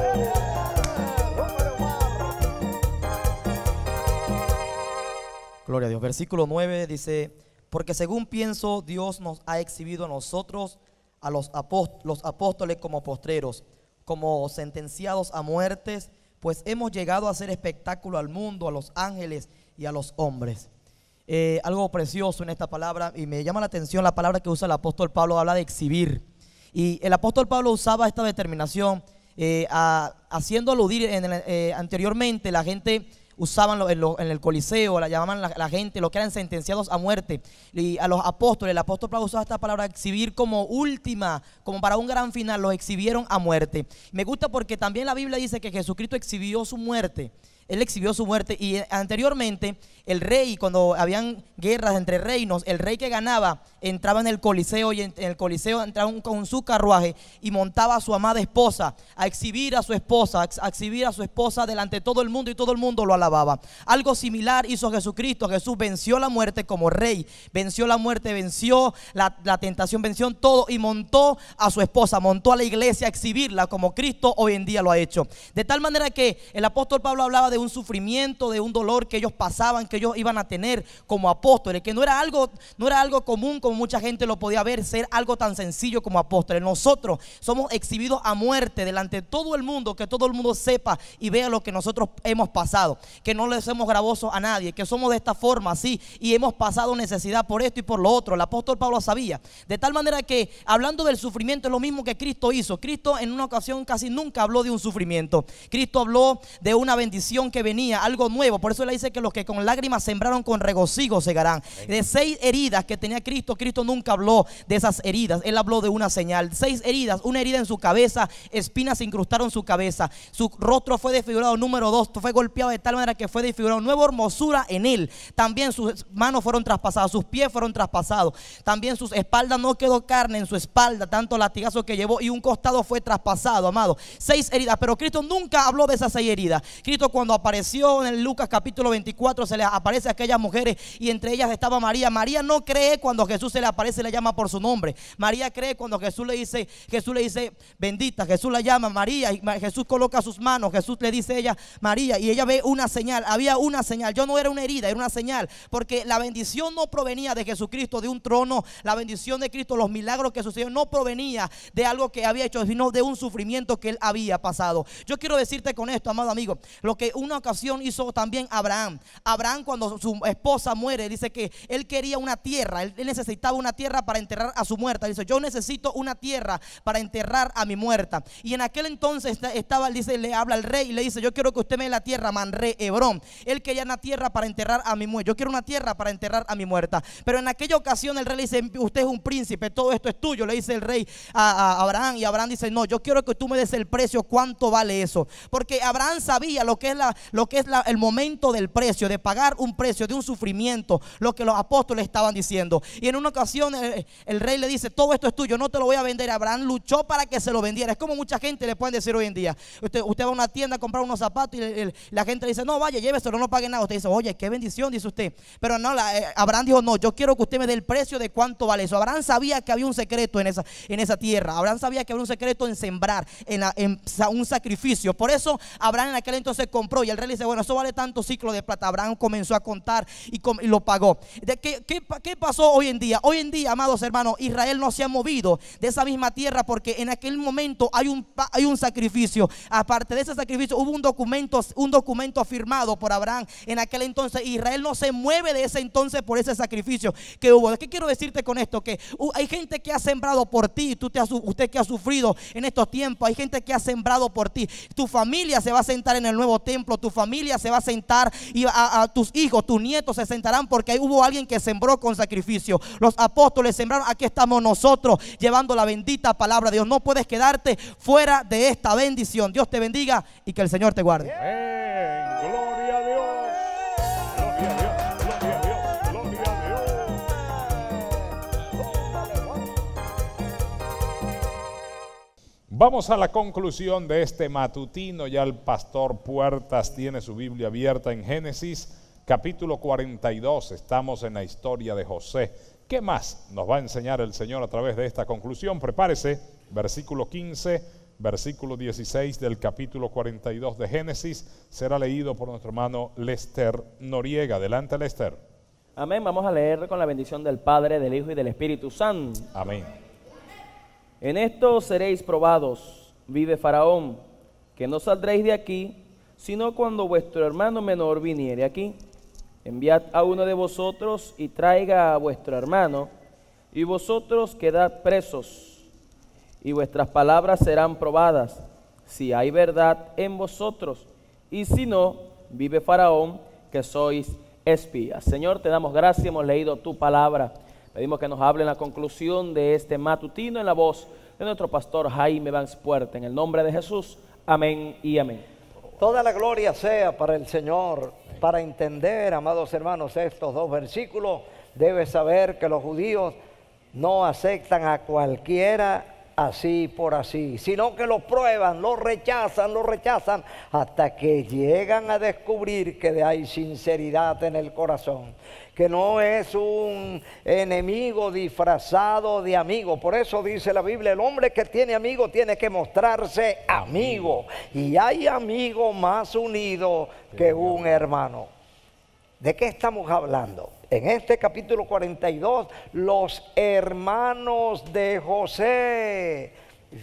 Gloria a Dios. Versículo nueve dice: porque según pienso, Dios nos ha exhibido a nosotros, a los, apóst los apóstoles, como postreros, como sentenciados a muertes, pues hemos llegado a hacer espectáculo al mundo, a los ángeles y a los hombres. Eh, algo precioso en esta palabra, y me llama la atención la palabra que usa el apóstol Pablo. Habla de exhibir, y el apóstol Pablo usaba esta determinación eh, a, haciendo aludir en el, eh, anteriormente la gente usaban lo, en, lo, en el Coliseo, la llamaban la, la gente, los que eran sentenciados a muerte, y a los apóstoles, el apóstol Pablo usaba esta palabra exhibir como última, como para un gran final, los exhibieron a muerte. Me gusta porque también la Biblia dice que Jesucristo exhibió su muerte. Él exhibió su muerte, y anteriormente el rey, cuando habían guerras entre reinos, el rey que ganaba entraba en el Coliseo, y en el Coliseo entraba con su carruaje y montaba a su amada esposa a exhibir a su esposa, a exhibir a su esposa delante de todo el mundo, y todo el mundo lo alababa. Algo similar hizo Jesucristo. Jesús venció la muerte como rey, venció la muerte, venció la, la tentación, venció todo, y montó a su esposa, montó a la iglesia a exhibirla como Cristo hoy en día lo ha hecho. De tal manera que el apóstol Pablo hablaba de un sufrimiento, de un dolor que ellos pasaban, que ellos iban a tener como apóstoles, que no era algo, no era algo común como mucha gente lo podía ver, ser algo tan sencillo como apóstoles. Nosotros somos exhibidos a muerte delante de todo el mundo, que todo el mundo sepa y vea lo que nosotros hemos pasado, que no le hacemos gravosos a nadie, que somos de esta forma así, y hemos pasado necesidad por esto y por lo otro. El apóstol Pablo sabía, de tal manera que hablando del sufrimiento es lo mismo que Cristo hizo. Cristo en una ocasión casi nunca habló de un sufrimiento. Cristo habló de una bendición que venía, algo nuevo. Por eso le dice que los que con lágrimas sembraron, con regocijo segarán. De seis heridas que tenía Cristo, Cristo nunca habló de esas heridas. Él habló de una señal. Seis heridas, una herida en su cabeza, espinas se incrustaron su cabeza, su rostro fue desfigurado. Número dos, fue golpeado de tal manera que fue desfigurado. Nueva hermosura en él. También sus manos fueron traspasadas, sus pies fueron traspasados. También sus espaldas, no quedó carne en su espalda, tanto latigazo que llevó, y un costado fue traspasado, amado. Seis heridas, pero Cristo nunca habló de esas seis heridas. Cristo, cuando apareció en Lucas capítulo veinticuatro, se le aparece a aquellas mujeres, y entre ellas estaba María. María no cree cuando Jesús se le aparece y le llama por su nombre. María cree cuando Jesús le dice, Jesús le dice bendita. Jesús la llama María, y Jesús coloca sus manos, Jesús le dice a ella María, y ella ve una señal. Había una señal. Yo no era una herida, era una señal, porque la bendición no provenía de Jesucristo, de un trono. La bendición de Cristo, los milagros que sucedieron, no provenía de algo que había hecho, sino de un sufrimiento que él había pasado. Yo quiero decirte con esto, amado amigo, lo que una ocasión hizo también Abraham. Abraham, cuando su esposa muere, dice que él quería una tierra, él necesitaba una tierra para enterrar a su muerta. Dice: yo necesito una tierra para enterrar a mi muerta. Y en aquel entonces estaba, dice, le habla al rey y le dice: yo quiero que usted me dé la tierra, Manré, Hebrón. Él quería una tierra para enterrar a mi muerta. Yo quiero una tierra para enterrar a mi muerta. Pero en aquella ocasión el rey le dice: usted es un príncipe, todo esto es tuyo. Le dice el rey a, a Abraham, y Abraham dice: no, yo quiero que tú me des el precio, cuánto vale eso. Porque Abraham sabía lo que es, la, lo que es la, el momento del precio, de pagar un precio, de un sufrimiento, lo que los apóstoles estaban diciendo. Y en una ocasión el, el rey le dice: todo esto es tuyo, no te lo voy a vender. Abraham luchó para que se lo vendiera. Es como mucha gente le pueden decir hoy en día: usted, usted va a una tienda a comprar unos zapatos y el, el, la gente le dice: no, vaya, lléveselo, no pague nada. Usted dice: oye, qué bendición, dice usted. Pero no, la, eh, Abraham dijo: no, yo quiero que usted me dé el precio de cuánto vale eso. Abraham sabía que había un secreto en esa, en esa tierra. Abraham sabía que había un secreto en sembrar, en, la, en un sacrificio. Por eso Abraham en aquel entonces compró oro. Y el rey le dice, bueno, eso vale tanto ciclo de plata. Abraham comenzó a contar y, com y lo pagó. ¿De qué, qué, ¿Qué pasó hoy en día? Hoy en día, amados hermanos, Israel no se ha movido de esa misma tierra porque en aquel momento hay un, hay un sacrificio. Aparte de ese sacrificio hubo un documento, un documento firmado por Abraham en aquel entonces. Israel no se mueve de ese entonces por ese sacrificio que hubo. ¿Qué quiero decirte con esto? Que uh, hay gente que ha sembrado por ti. Tú te has, usted que ha sufrido en estos tiempos, hay gente que ha sembrado por ti. Tu familia se va a sentar en el nuevo templo. Tu familia se va a sentar y a, a tus hijos, tus nietos se sentarán porque hubo alguien que sembró con sacrificio. Los apóstoles sembraron. Aquí estamos nosotros llevando la bendita palabra de Dios. No puedes quedarte fuera de esta bendición. Dios te bendiga y que el Señor te guarde. Amén. Gloria a Dios. Gloria a Dios. Gloria a Dios. Gloria a Dios. Vamos a la conclusión de este matutino. Ya el pastor Puertas tiene su Biblia abierta en Génesis capítulo cuarenta y dos. Estamos en la historia de José. ¿Qué más nos va a enseñar el Señor a través de esta conclusión? Prepárese, versículo quince, versículo dieciséis del capítulo cuarenta y dos de Génesis será leído por nuestro hermano Lester Noriega. Adelante, Lester. Amén. Vamos a leer con la bendición del Padre, del Hijo y del Espíritu Santo. Amén. En esto seréis probados, vive Faraón, que no saldréis de aquí, sino cuando vuestro hermano menor viniere aquí. Enviad a uno de vosotros y traiga a vuestro hermano, y vosotros quedad presos, y vuestras palabras serán probadas, si hay verdad en vosotros, y si no, vive Faraón, que sois espías. Señor, te damos gracias, hemos leído tu palabra. Pedimos que nos hable en la conclusión de este matutino en la voz de nuestro pastor Jaime Vance Puerta. En el nombre de Jesús, amén y amén. Toda la gloria sea para el Señor. Para entender, amados hermanos, estos dos versículos, debes saber que los judíos no aceptan a cualquiera así por así, sino que lo prueban, lo rechazan, lo rechazan, hasta que llegan a descubrir que hay sinceridad en el corazón, que no es un enemigo disfrazado de amigo. Por eso dice la Biblia, el hombre que tiene amigo tiene que mostrarse amigo, y hay amigo más unido que un hermano. ¿De qué estamos hablando? En este capítulo cuarenta y dos, los hermanos de José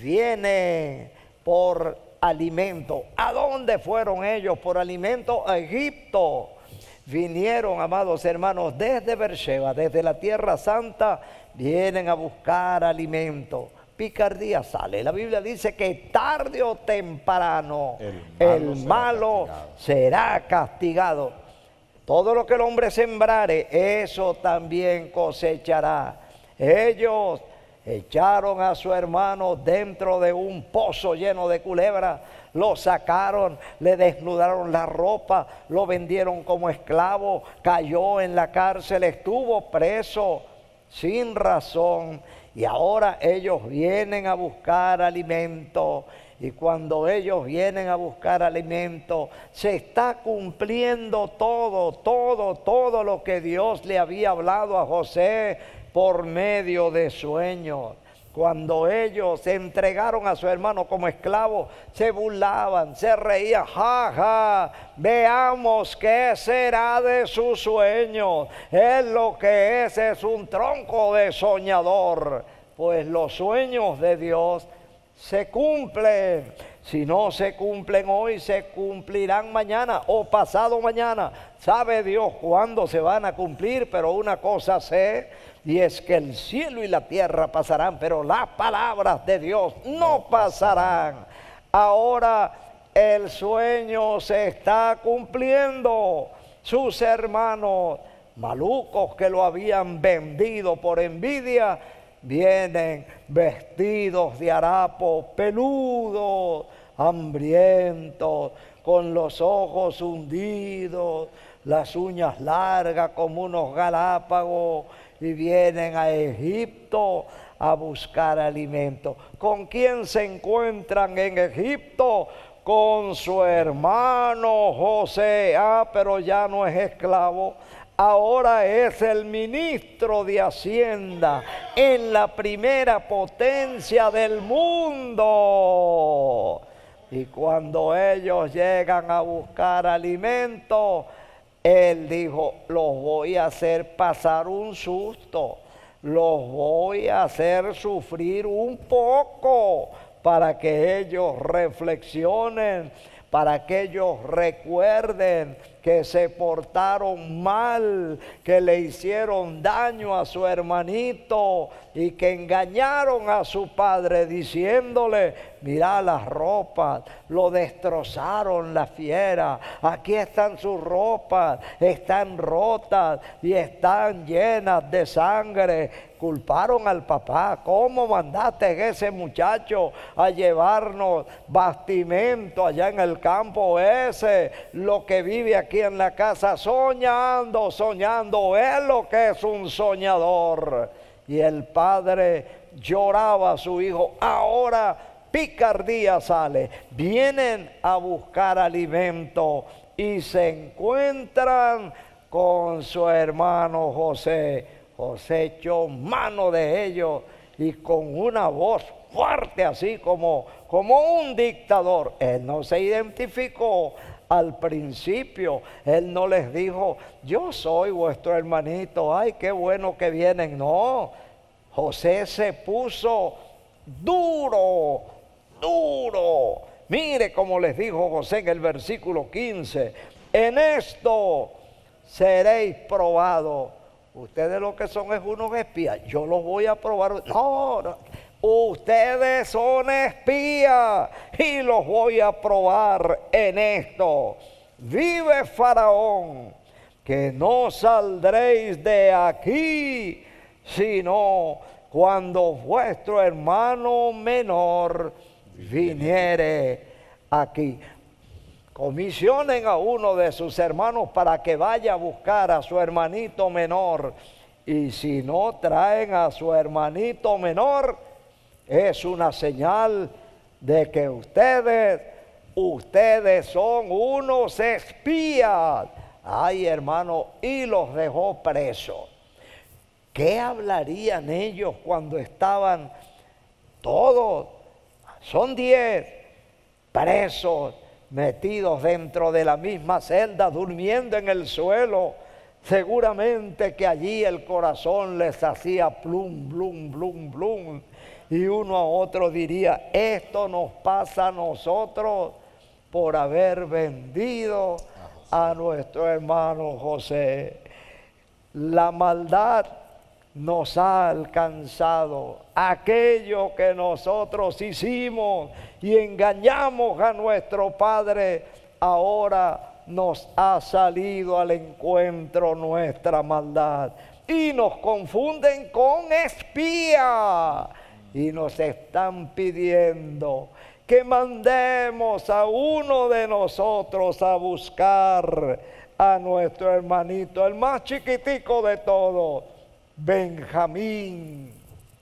vienen por alimento. ¿A dónde fueron ellos por alimento? A Egipto. Vinieron, amados hermanos, desde Beersheba, desde la tierra santa, vienen a buscar alimento. Picardía sale. La Biblia dice que tarde o temprano el malo, el malo será castigado. Todo lo que el hombre sembrare, eso también cosechará. Ellos echaron a su hermano dentro de un pozo lleno de culebras, lo sacaron, le desnudaron la ropa, lo vendieron como esclavo, cayó en la cárcel, estuvo preso sin razón, y ahora ellos vienen a buscar alimento. Y cuando ellos vienen a buscar alimento, se está cumpliendo todo, todo, todo lo que Dios le había hablado a José por medio de sueños. Cuando ellos se entregaron a su hermano como esclavo, se burlaban, se reían. Ja, ja, veamos qué será de sus sueños. Él lo que es es un tronco de soñador. Pues los sueños de Dios se cumplen. Si no se cumplen hoy, se cumplirán mañana o pasado mañana. Sabe Dios cuándo se van a cumplir, pero una cosa sé, y es que el cielo y la tierra pasarán, pero las palabras de Dios no pasarán. Ahora el sueño se está cumpliendo. Sus hermanos malucos que lo habían vendido por envidia, vienen vestidos de harapos, peludos, hambrientos, con los ojos hundidos, las uñas largas como unos galápagos, y vienen a Egipto a buscar alimento. ¿Con quién se encuentran en Egipto? Con su hermano José. Ah, pero ya no es esclavo. Ahora es el ministro de Hacienda en la primera potencia del mundo. Y cuando ellos llegan a buscar alimento, él dijo, los voy a hacer pasar un susto, los voy a hacer sufrir un poco para que ellos reflexionen, para que ellos recuerden que se portaron mal, que le hicieron daño a su hermanito y que engañaron a su padre diciéndole, mira las ropas, lo destrozaron la fiera, aquí están sus ropas, están rotas y están llenas de sangre. Culparon al papá. ¿Cómo mandaste a ese muchacho a llevarnos bastimento allá en el campo ese? Lo que vive aquí en la casa soñando, soñando. Es lo que es un soñador. Y el padre lloraba a su hijo. Ahora picardía sale. Vienen a buscar alimento y se encuentran con su hermano José. José echó mano de ellos y con una voz fuerte, así como, como un dictador. Él no se identificó al principio. Él no les dijo, yo soy vuestro hermanito, ay, qué bueno que vienen. No, José se puso duro, duro. Mire cómo les dijo José en el versículo quince, en esto seréis probados. Ustedes lo que son es unos espías. Yo los voy a probar. No, no. Ustedes son espías y los voy a probar en esto. Vive Faraón, que no saldréis de aquí, sino cuando vuestro hermano menor viniere aquí. Comisionen a uno de sus hermanos para que vaya a buscar a su hermanito menor. Y si no traen a su hermanito menor, es una señal de que ustedes, ustedes son unos espías. Ay, hermano, y los dejó presos. ¿Qué hablarían ellos cuando estaban todos? Son diez presos, metidos dentro de la misma celda, durmiendo en el suelo. Seguramente que allí el corazón les hacía plum, plum, plum, plum. Y uno a otro diría, esto nos pasa a nosotros por haber vendido a nuestro hermano José. La maldad nos ha alcanzado, aquello que nosotros hicimos y engañamos a nuestro Padre, ahora nos ha salido al encuentro nuestra maldad y nos confunden con espía y nos están pidiendo que mandemos a uno de nosotros a buscar a nuestro hermanito, el más chiquitico de todos, Benjamín.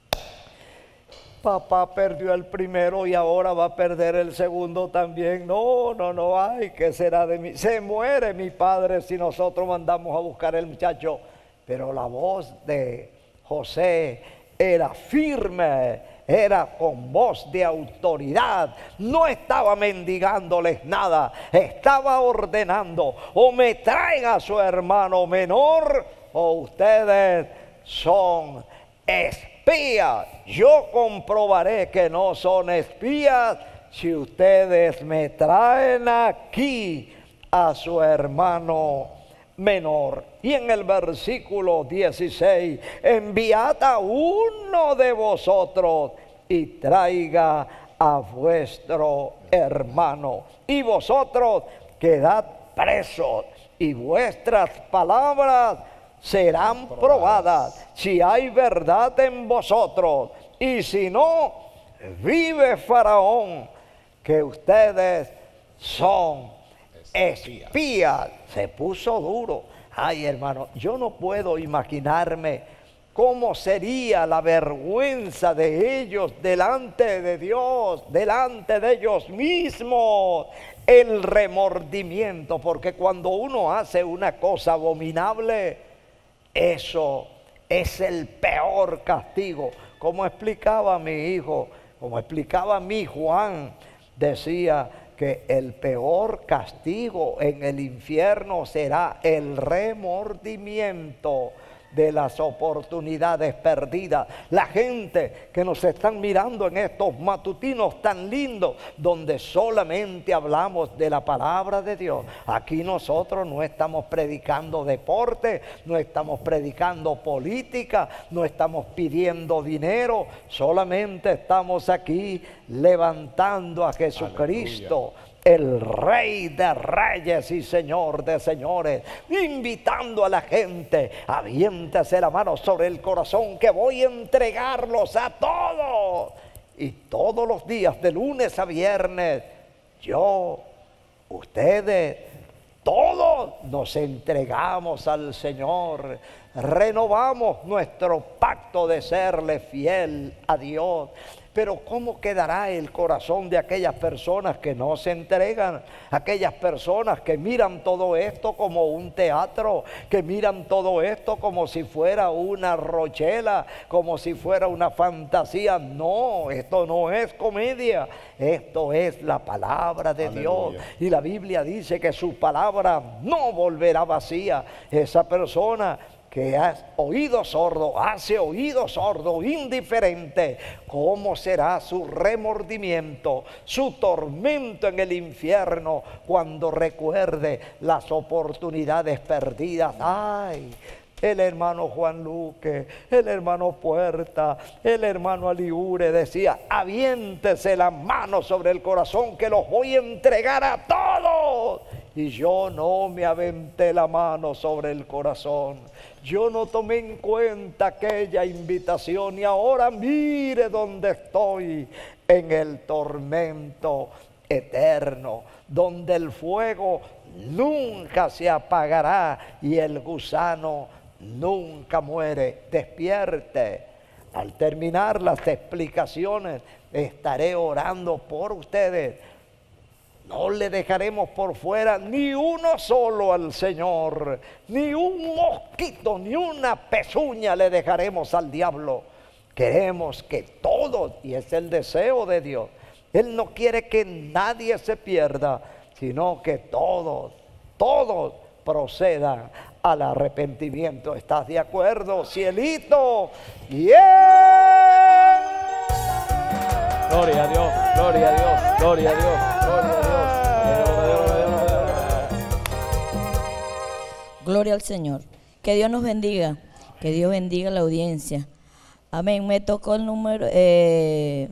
Papá perdió el primero y ahora va a perder el segundo también. No, no, no, ay, ¿qué será de mí? Se muere mi padre si nosotros mandamos a buscar al muchacho. Pero la voz de José era firme, era con voz de autoridad. No estaba mendigándoles nada, estaba ordenando: o me traen a su hermano menor o ustedes son espías. Yo comprobaré que no son espías si ustedes me traen aquí a su hermano menor. Y en el versículo dieciséis, enviad a uno de vosotros y traiga a vuestro hermano, y vosotros quedad presos, y vuestras palabras serán probadas, si hay verdad en vosotros, y si no, vive Faraón, que ustedes son espías. Se puso duro. Ay, hermano, yo no puedo imaginarme cómo sería la vergüenza de ellos delante de Dios, delante de ellos mismos, el remordimiento, porque cuando uno hace una cosa abominable, eso es el peor castigo. Como explicaba mi hijo, como explicaba mi Juan, decía que el peor castigo en el infierno será el remordimiento de las oportunidades perdidas. La gente que nos están mirando en estos matutinos tan lindos, donde solamente hablamos de la palabra de Dios. Aquí nosotros no estamos predicando deporte, no estamos predicando política, no estamos pidiendo dinero, solamente estamos aquí levantando a Jesucristo, aleluya, el Rey de Reyes y Señor de Señores, invitando a la gente, aviéntese la mano sobre el corazón que voy a entregarlos a todos. Y todos los días, de lunes a viernes, yo, ustedes, todos nos entregamos al Señor, renovamos nuestro pacto de serle fiel a Dios. Pero ¿cómo quedará el corazón de aquellas personas que no se entregan? Aquellas personas que miran todo esto como un teatro, que miran todo esto como si fuera una rochela, como si fuera una fantasía. No, esto no es comedia, esto es la palabra de aleluya, Dios. Y la Biblia dice que su palabra no volverá vacía. Esa persona que has oído sordo, hace oído sordo, indiferente, ¿cómo será su remordimiento, su tormento en el infierno cuando recuerde las oportunidades perdidas? ¡Ay! El hermano Juan Luque, el hermano Puerta, el hermano Aliure decía, aviéntese la mano sobre el corazón que los voy a entregar a todos. Y yo no me aventé la mano sobre el corazón. Yo no tomé en cuenta aquella invitación y ahora mire dónde estoy, en el tormento eterno, donde el fuego nunca se apagará y el gusano nunca muere. Despierte. Al terminar las explicaciones, estaré orando por ustedes. No le dejaremos por fuera ni uno solo al Señor, ni un mosquito, ni una pezuña le dejaremos al diablo. Queremos que todos, y es el deseo de Dios, Él no quiere que nadie se pierda, sino que todos, todos procedan al arrepentimiento. ¿Estás de acuerdo, cielito? ¡Yeah! Gloria a Dios, gloria a Dios, gloria a Dios, gloria a Dios. Gloria al Señor. Que Dios nos bendiga, que Dios bendiga la audiencia. Amén. Me tocó el número, eh,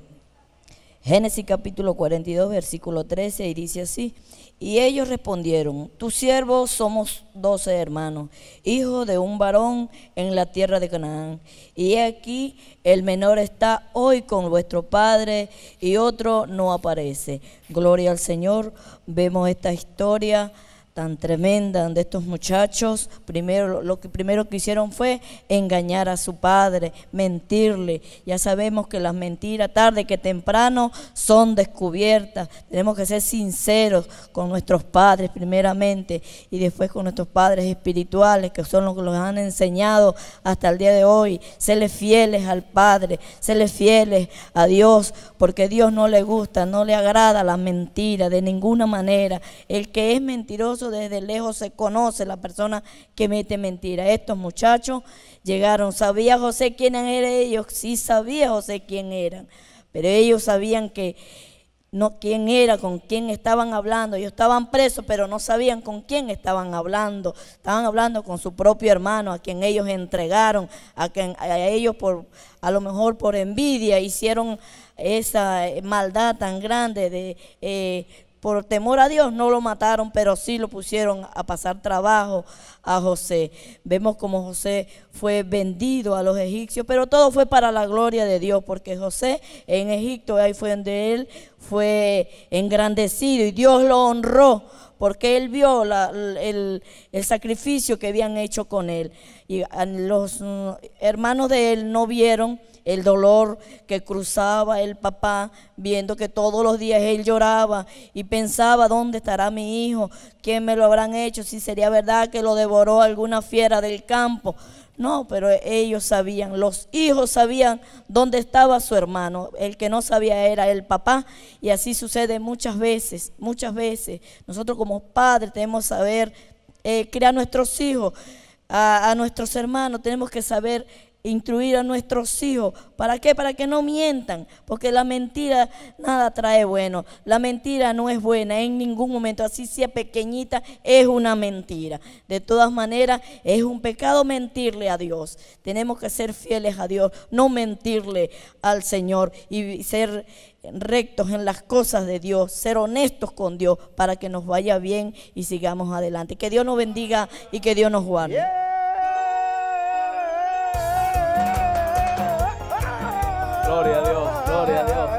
Génesis capítulo cuarenta y dos, versículo trece, y dice así. Y ellos respondieron, tus siervos somos doce hermanos, hijos de un varón en la tierra de Canaán. Y aquí el menor está hoy con vuestro padre y otro no aparece. Gloria al Señor. Vemos esta historia tan tremenda de estos muchachos. Primero, lo que primero que hicieron fue engañar a su padre, mentirle. Ya sabemos que las mentiras tarde que temprano son descubiertas. Tenemos que ser sinceros con nuestros padres primeramente y después con nuestros padres espirituales, que son los que nos han enseñado hasta el día de hoy. Serles fieles al Padre, serles fieles a Dios, porque a Dios no le gusta, no le agrada la mentira de ninguna manera. El que es mentiroso desde lejos se conoce, la persona que mete mentira. Estos muchachos llegaron, ¿sabía José quiénes eran ellos? Sí sabía José quién eran, pero ellos sabían que no quién era, con quién estaban hablando. Ellos estaban presos, pero no sabían con quién estaban hablando. Estaban hablando con su propio hermano, a quien ellos entregaron, a quien a ellos por a lo mejor por envidia hicieron esa maldad tan grande de eh, por temor a Dios no lo mataron, pero sí lo pusieron a pasar trabajo a José. Vemos como José fue vendido a los egipcios, pero todo fue para la gloria de Dios, porque José en Egipto, ahí fue donde él fue engrandecido y Dios lo honró, porque él vio la, el, el sacrificio que habían hecho con él. Y los hermanos de él no vieron el dolor que cruzaba el papá, viendo que todos los días él lloraba y pensaba, ¿dónde estará mi hijo? ¿Quién me lo habrán hecho? Si sería verdad que lo devoró alguna fiera del campo. No, pero ellos sabían, los hijos sabían dónde estaba su hermano. El que no sabía era el papá. Y así sucede muchas veces, muchas veces. Nosotros como padres tenemos que saber eh, criar a nuestros hijos, a, a nuestros hermanos. Tenemos que saber instruir a nuestros hijos. ¿Para qué? Para que no mientan, porque la mentira nada trae bueno. La mentira no es buena en ningún momento, así sea pequeñita, es una mentira. De todas maneras, es un pecado mentirle a Dios. Tenemos que ser fieles a Dios, no mentirle al Señor y ser rectos en las cosas de Dios, ser honestos con Dios para que nos vaya bien y sigamos adelante. Que Dios nos bendiga y que Dios nos guarde. Yeah. Gloria a Dios, gloria a Dios.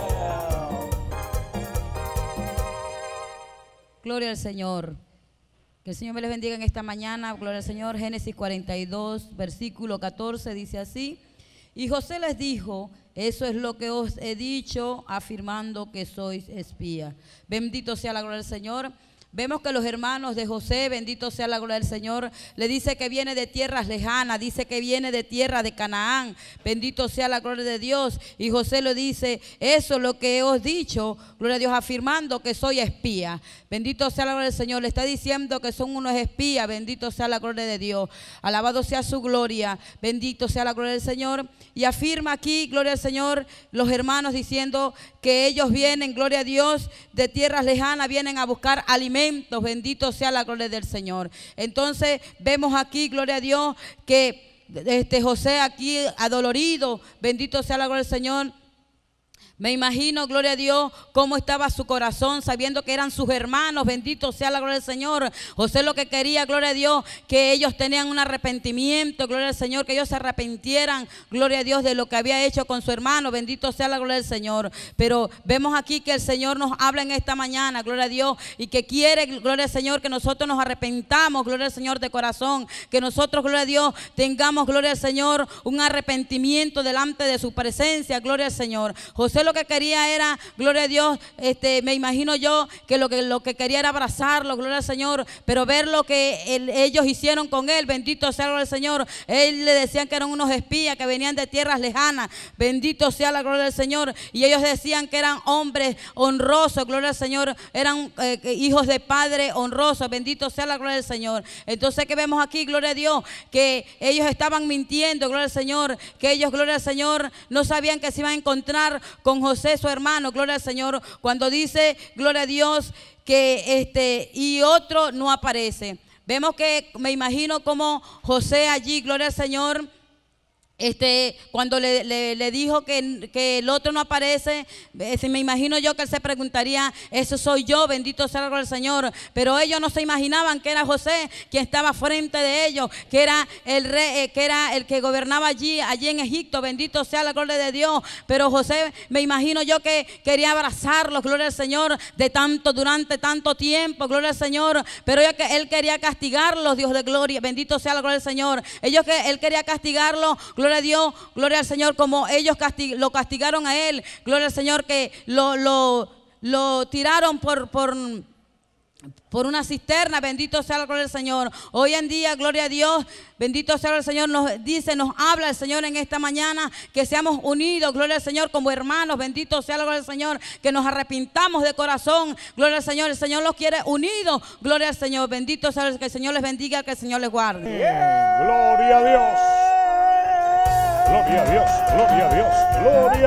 Gloria al Señor. Que el Señor me les bendiga en esta mañana. Gloria al Señor. Génesis cuarenta y dos, versículo catorce, dice así: y José les dijo: eso es lo que os he dicho, afirmando que sois espía. Bendito sea la gloria del Señor. Vemos que los hermanos de José, bendito sea la gloria del Señor, le dice que viene de tierras lejanas, dice que viene de tierra de Canaán, bendito sea la gloria de Dios. Y José le dice: eso es lo que os he dicho, gloria a Dios, afirmando que soy espía. Bendito sea la gloria del Señor. Le está diciendo que son unos espías, bendito sea la gloria de Dios. Alabado sea su gloria, bendito sea la gloria del Señor. Y afirma aquí, gloria al Señor, los hermanos diciendo que ellos vienen, gloria a Dios, de tierras lejanas, vienen a buscar alimentos. Bendito sea la gloria del Señor. Entonces vemos aquí, gloria a Dios, que este José aquí adolorido, bendito sea la gloria del Señor. Me imagino, gloria a Dios, cómo estaba su corazón, sabiendo que eran sus hermanos, bendito sea la gloria del Señor. José lo que quería, gloria a Dios, que ellos tenían un arrepentimiento, gloria al Señor, que ellos se arrepintieran, gloria a Dios, de lo que había hecho con su hermano, bendito sea la gloria del Señor. Pero vemos aquí que el Señor nos habla en esta mañana, gloria a Dios, y que quiere, gloria al Señor, que nosotros nos arrepentamos, gloria al Señor, de corazón, que nosotros, gloria a Dios, tengamos, gloria al Señor, un arrepentimiento delante de su presencia, gloria al Señor. José lo que quería era, gloria a Dios, este, me imagino yo que lo que lo que quería era abrazarlo, gloria al Señor, pero ver lo que él, ellos hicieron con él, bendito sea el Señor. Él le decían que eran unos espías que venían de tierras lejanas, bendito sea la gloria del Señor, y ellos decían que eran hombres honrosos, gloria al Señor, eran eh, hijos de padre honrosos, bendito sea la gloria del Señor. Entonces, que vemos aquí, gloria a Dios, que ellos estaban mintiendo, gloria al Señor, que ellos, gloria al Señor, no sabían que se iban a encontrar con José, su hermano, gloria al Señor, cuando dice, gloria a Dios, que este y otro no aparece. Vemos que, me imagino como José allí, gloria al Señor, Este, cuando le, le, le dijo que, que el otro no aparece, eh, me imagino yo que él se preguntaría: eso soy yo, bendito sea el Señor. Pero ellos no se imaginaban que era José quien estaba frente de ellos, que era el rey, eh, que era el que gobernaba allí, allí en Egipto, bendito sea la gloria de Dios. Pero José, me imagino yo que quería abrazarlos, gloria al Señor, de tanto, durante tanto tiempo, gloria al Señor. Pero él quería castigarlos, Dios de gloria, bendito sea la gloria del Señor. Ellos que él quería castigarlos, gloria a Dios, gloria al Señor, como ellos castig lo castigaron a él, gloria al Señor, que lo, lo, lo tiraron por, por, por una cisterna, bendito sea la gloria del Señor. Hoy en día, gloria a Dios, bendito sea el Señor, nos dice, nos habla el Señor en esta mañana, que seamos unidos, gloria al Señor, como hermanos, bendito sea la gloria del Señor, que nos arrepintamos de corazón, gloria al Señor. El Señor los quiere unidos, gloria al Señor, bendito sea el, que el Señor les bendiga, que el Señor les guarde. Yeah. Gloria a Dios. Gloria a Dios, gloria a Dios, gloria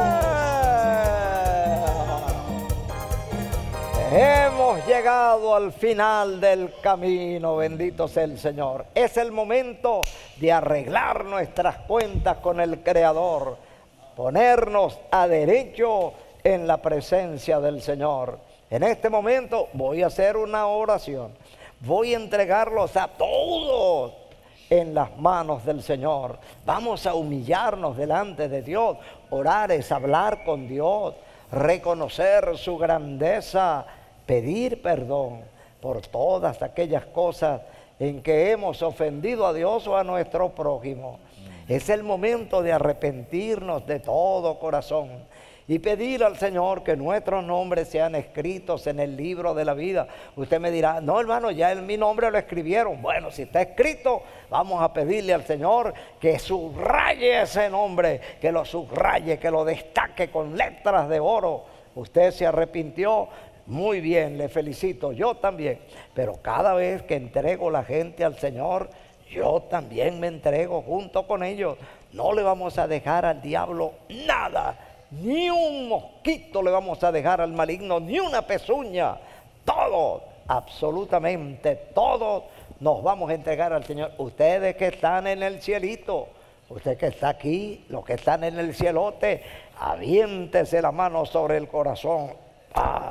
a Dios. Hemos llegado al final del camino, bendito sea el Señor. Es el momento de arreglar nuestras cuentas con el Creador, ponernos a derecho en la presencia del Señor. En este momento voy a hacer una oración. Voy a entregarlos a todos en las manos del Señor. Vamos a humillarnos delante de Dios. Orar es hablar con Dios, reconocer su grandeza, pedir perdón por todas aquellas cosas en que hemos ofendido a Dios o a nuestro prójimo. Es el momento de arrepentirnos de todo corazón y pedir al Señor que nuestros nombres sean escritos en el libro de la vida. Usted me dirá, no hermano, ya en mi nombre lo escribieron. Bueno, si está escrito, vamos a pedirle al Señor que subraye ese nombre, que lo subraye, que lo destaque con letras de oro. Usted se arrepintió, muy bien, le felicito, yo también. Pero cada vez que entrego la gente al Señor, yo también me entrego junto con ellos. No le vamos a dejar al diablo nada. Ni un mosquito le vamos a dejar al maligno, ni una pezuña. Todos, absolutamente todos nos vamos a entregar al Señor. Ustedes que están en el cielito, usted que está aquí, los que están en el cielote, aviéntese la mano sobre el corazón. Ah,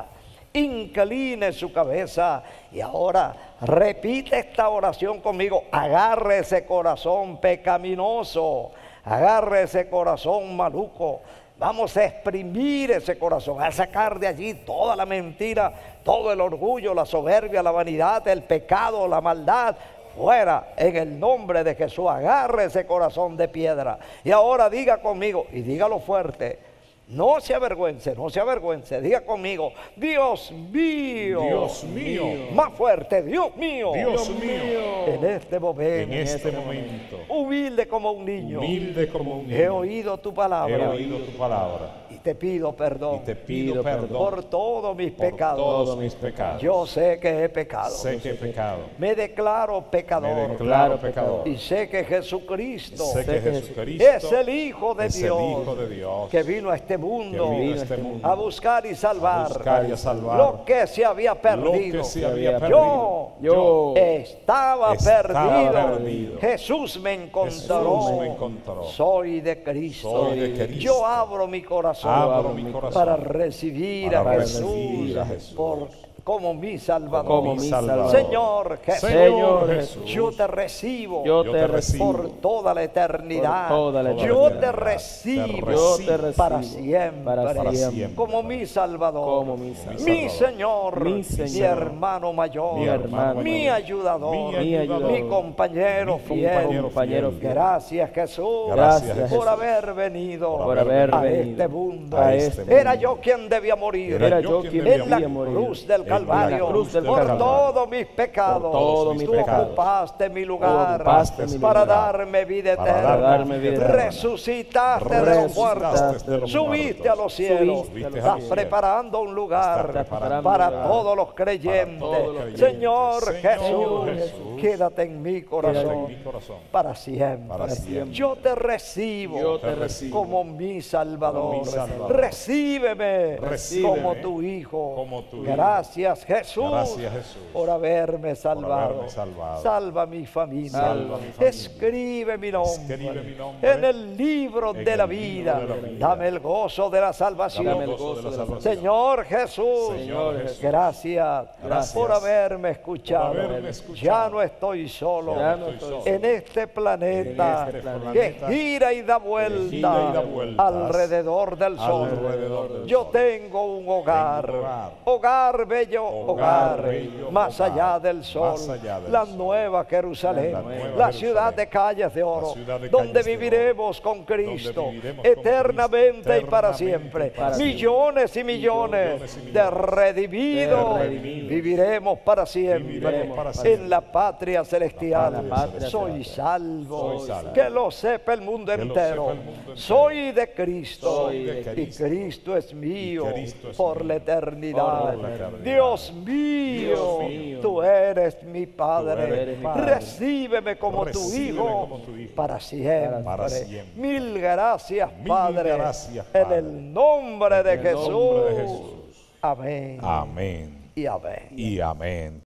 incline su cabeza y ahora repite esta oración conmigo. Agarre ese corazón pecaminoso, agarre ese corazón maluco. Vamos a exprimir ese corazón, a sacar de allí toda la mentira, todo el orgullo, la soberbia, la vanidad, el pecado, la maldad. Fuera, en el nombre de Jesús. Agarre ese corazón de piedra. Y ahora diga conmigo, y dígalo fuerte. No se avergüence, no se avergüence. Diga conmigo, Dios mío. Dios mío. Más fuerte, Dios mío. Dios mío. En este momento. En este momento. Humilde como un niño. Humilde como un niño. He oído tu palabra. He oído tu palabra. Y te pido perdón. Y te pido perdón por todos mis por pecados. todos mis pecados. Yo sé que he pecado. Sé que he pecado. Me declaro pecador. Me declaro pecador. Y sé que Jesucristo Sé que Jesucristo es el Hijo de es el Dios, Hijo de Dios que vino a este mundo, que vino a este mundo a buscar y salvar, a buscar y a salvar lo que se había perdido. lo que se había Yo, perdido. yo estaba, estaba perdido. perdido. Jesús me encontró. Jesús me encontró. Soy de Cristo. Soy de Cristo. Yo abro mi corazón, Abro mi corazón para recibir, para a, recibir Jesús a Jesús por, como mi Salvador. como mi Salvador. Señor Jesús, Señor Jesús, yo te recibo. Yo Yo te te recibo por toda la eternidad. por toda la Yo eternidad. te recibo, Te Yo te recibo para siempre, para siempre. como mi Salvador, Como mi Salvador. mi Señor, Mi mi, Señor. hermano mayor, Mi hermano mi mayor. ayudador, Mi ayudador. mi compañero Mi fiel. compañero Compañero fiel. fiel. Gracias Jesús, Gracias, por Jesús. haber venido Por haber a venido este mundo. a este Era mundo. yo quien debía morir Era yo quien debía en la morir. cruz del En la Calvario cruz del por Calvario. todos mis pecados. Por todos mis Tú pecados. ocupaste mi lugar ocupaste mi para lugar. darme vida Para eterna. darme vida eterna. Resucitaste de los Resucitaste muertos. de los Subiste muertos. a los cielos. Subiste a los Estás cielos. preparando un lugar Estás preparando para un lugar todos los creyentes. para todos los creyentes. Señor, Señor Jesús, Jesús, quédate en mi corazón, Quédate en mi corazón. para siempre. Para siempre. Yo te recibo, Yo te recibo como mi Salvador. como mi Salvador. Recíbeme, Recíbeme como tu Hijo. como tu Hijo. Gracias Jesús, Gracias, Jesús, por haberme salvado. haberme salvado. Salva mi familia. Salva mi familia. Escribe mi nombre, Escribe mi nombre en el libro, en de, el la libro vida. de la vida. Dame el gozo de la salvación. Dame el gozo de la salvación. Señor Jesús, Señor Jesús. gracias, Gracias por haberme escuchado. por haberme escuchado. Ya no estoy solo, Ya no estoy solo. en este planeta, En este planeta que gira y da vuelta, gira y da vueltas alrededor del sol. alrededor del Yo sol. tengo un hogar, Tengo hogar. hogar bello, hogar, Hogar bello, más hogar, allá del sol, más allá del la sol. nueva Jerusalén, La la, nueva ciudad Jerusalén. de calles de oro, La ciudad de donde calles de viviremos con Cristo, viviremos con eternamente Cristo, y para eternamente siempre. y para millones y millones, Millones y millones de redimidos, de redimidos. viviremos para siempre, Viviremos para siempre. en la patria celestial. La patria Soy celestial. salvo, Soy salvo. que lo sepa el mundo Que lo entero. sepa el mundo entero. Soy de Cristo, Soy de y Cristo. Cristo es mío, Y Cristo es por, mío. la eternidad. Por la eternidad. Dios mío, Dios mío. tú eres mi Padre. Tú eres mi Padre. Recíbeme como tu Recíbeme hijo, como tu hijo. para siempre. Para siempre. Mil gracias, Mil Padre, gracias, en Padre. el nombre de En el Jesús. nombre de Jesús. Amén Amén y amén. y amén.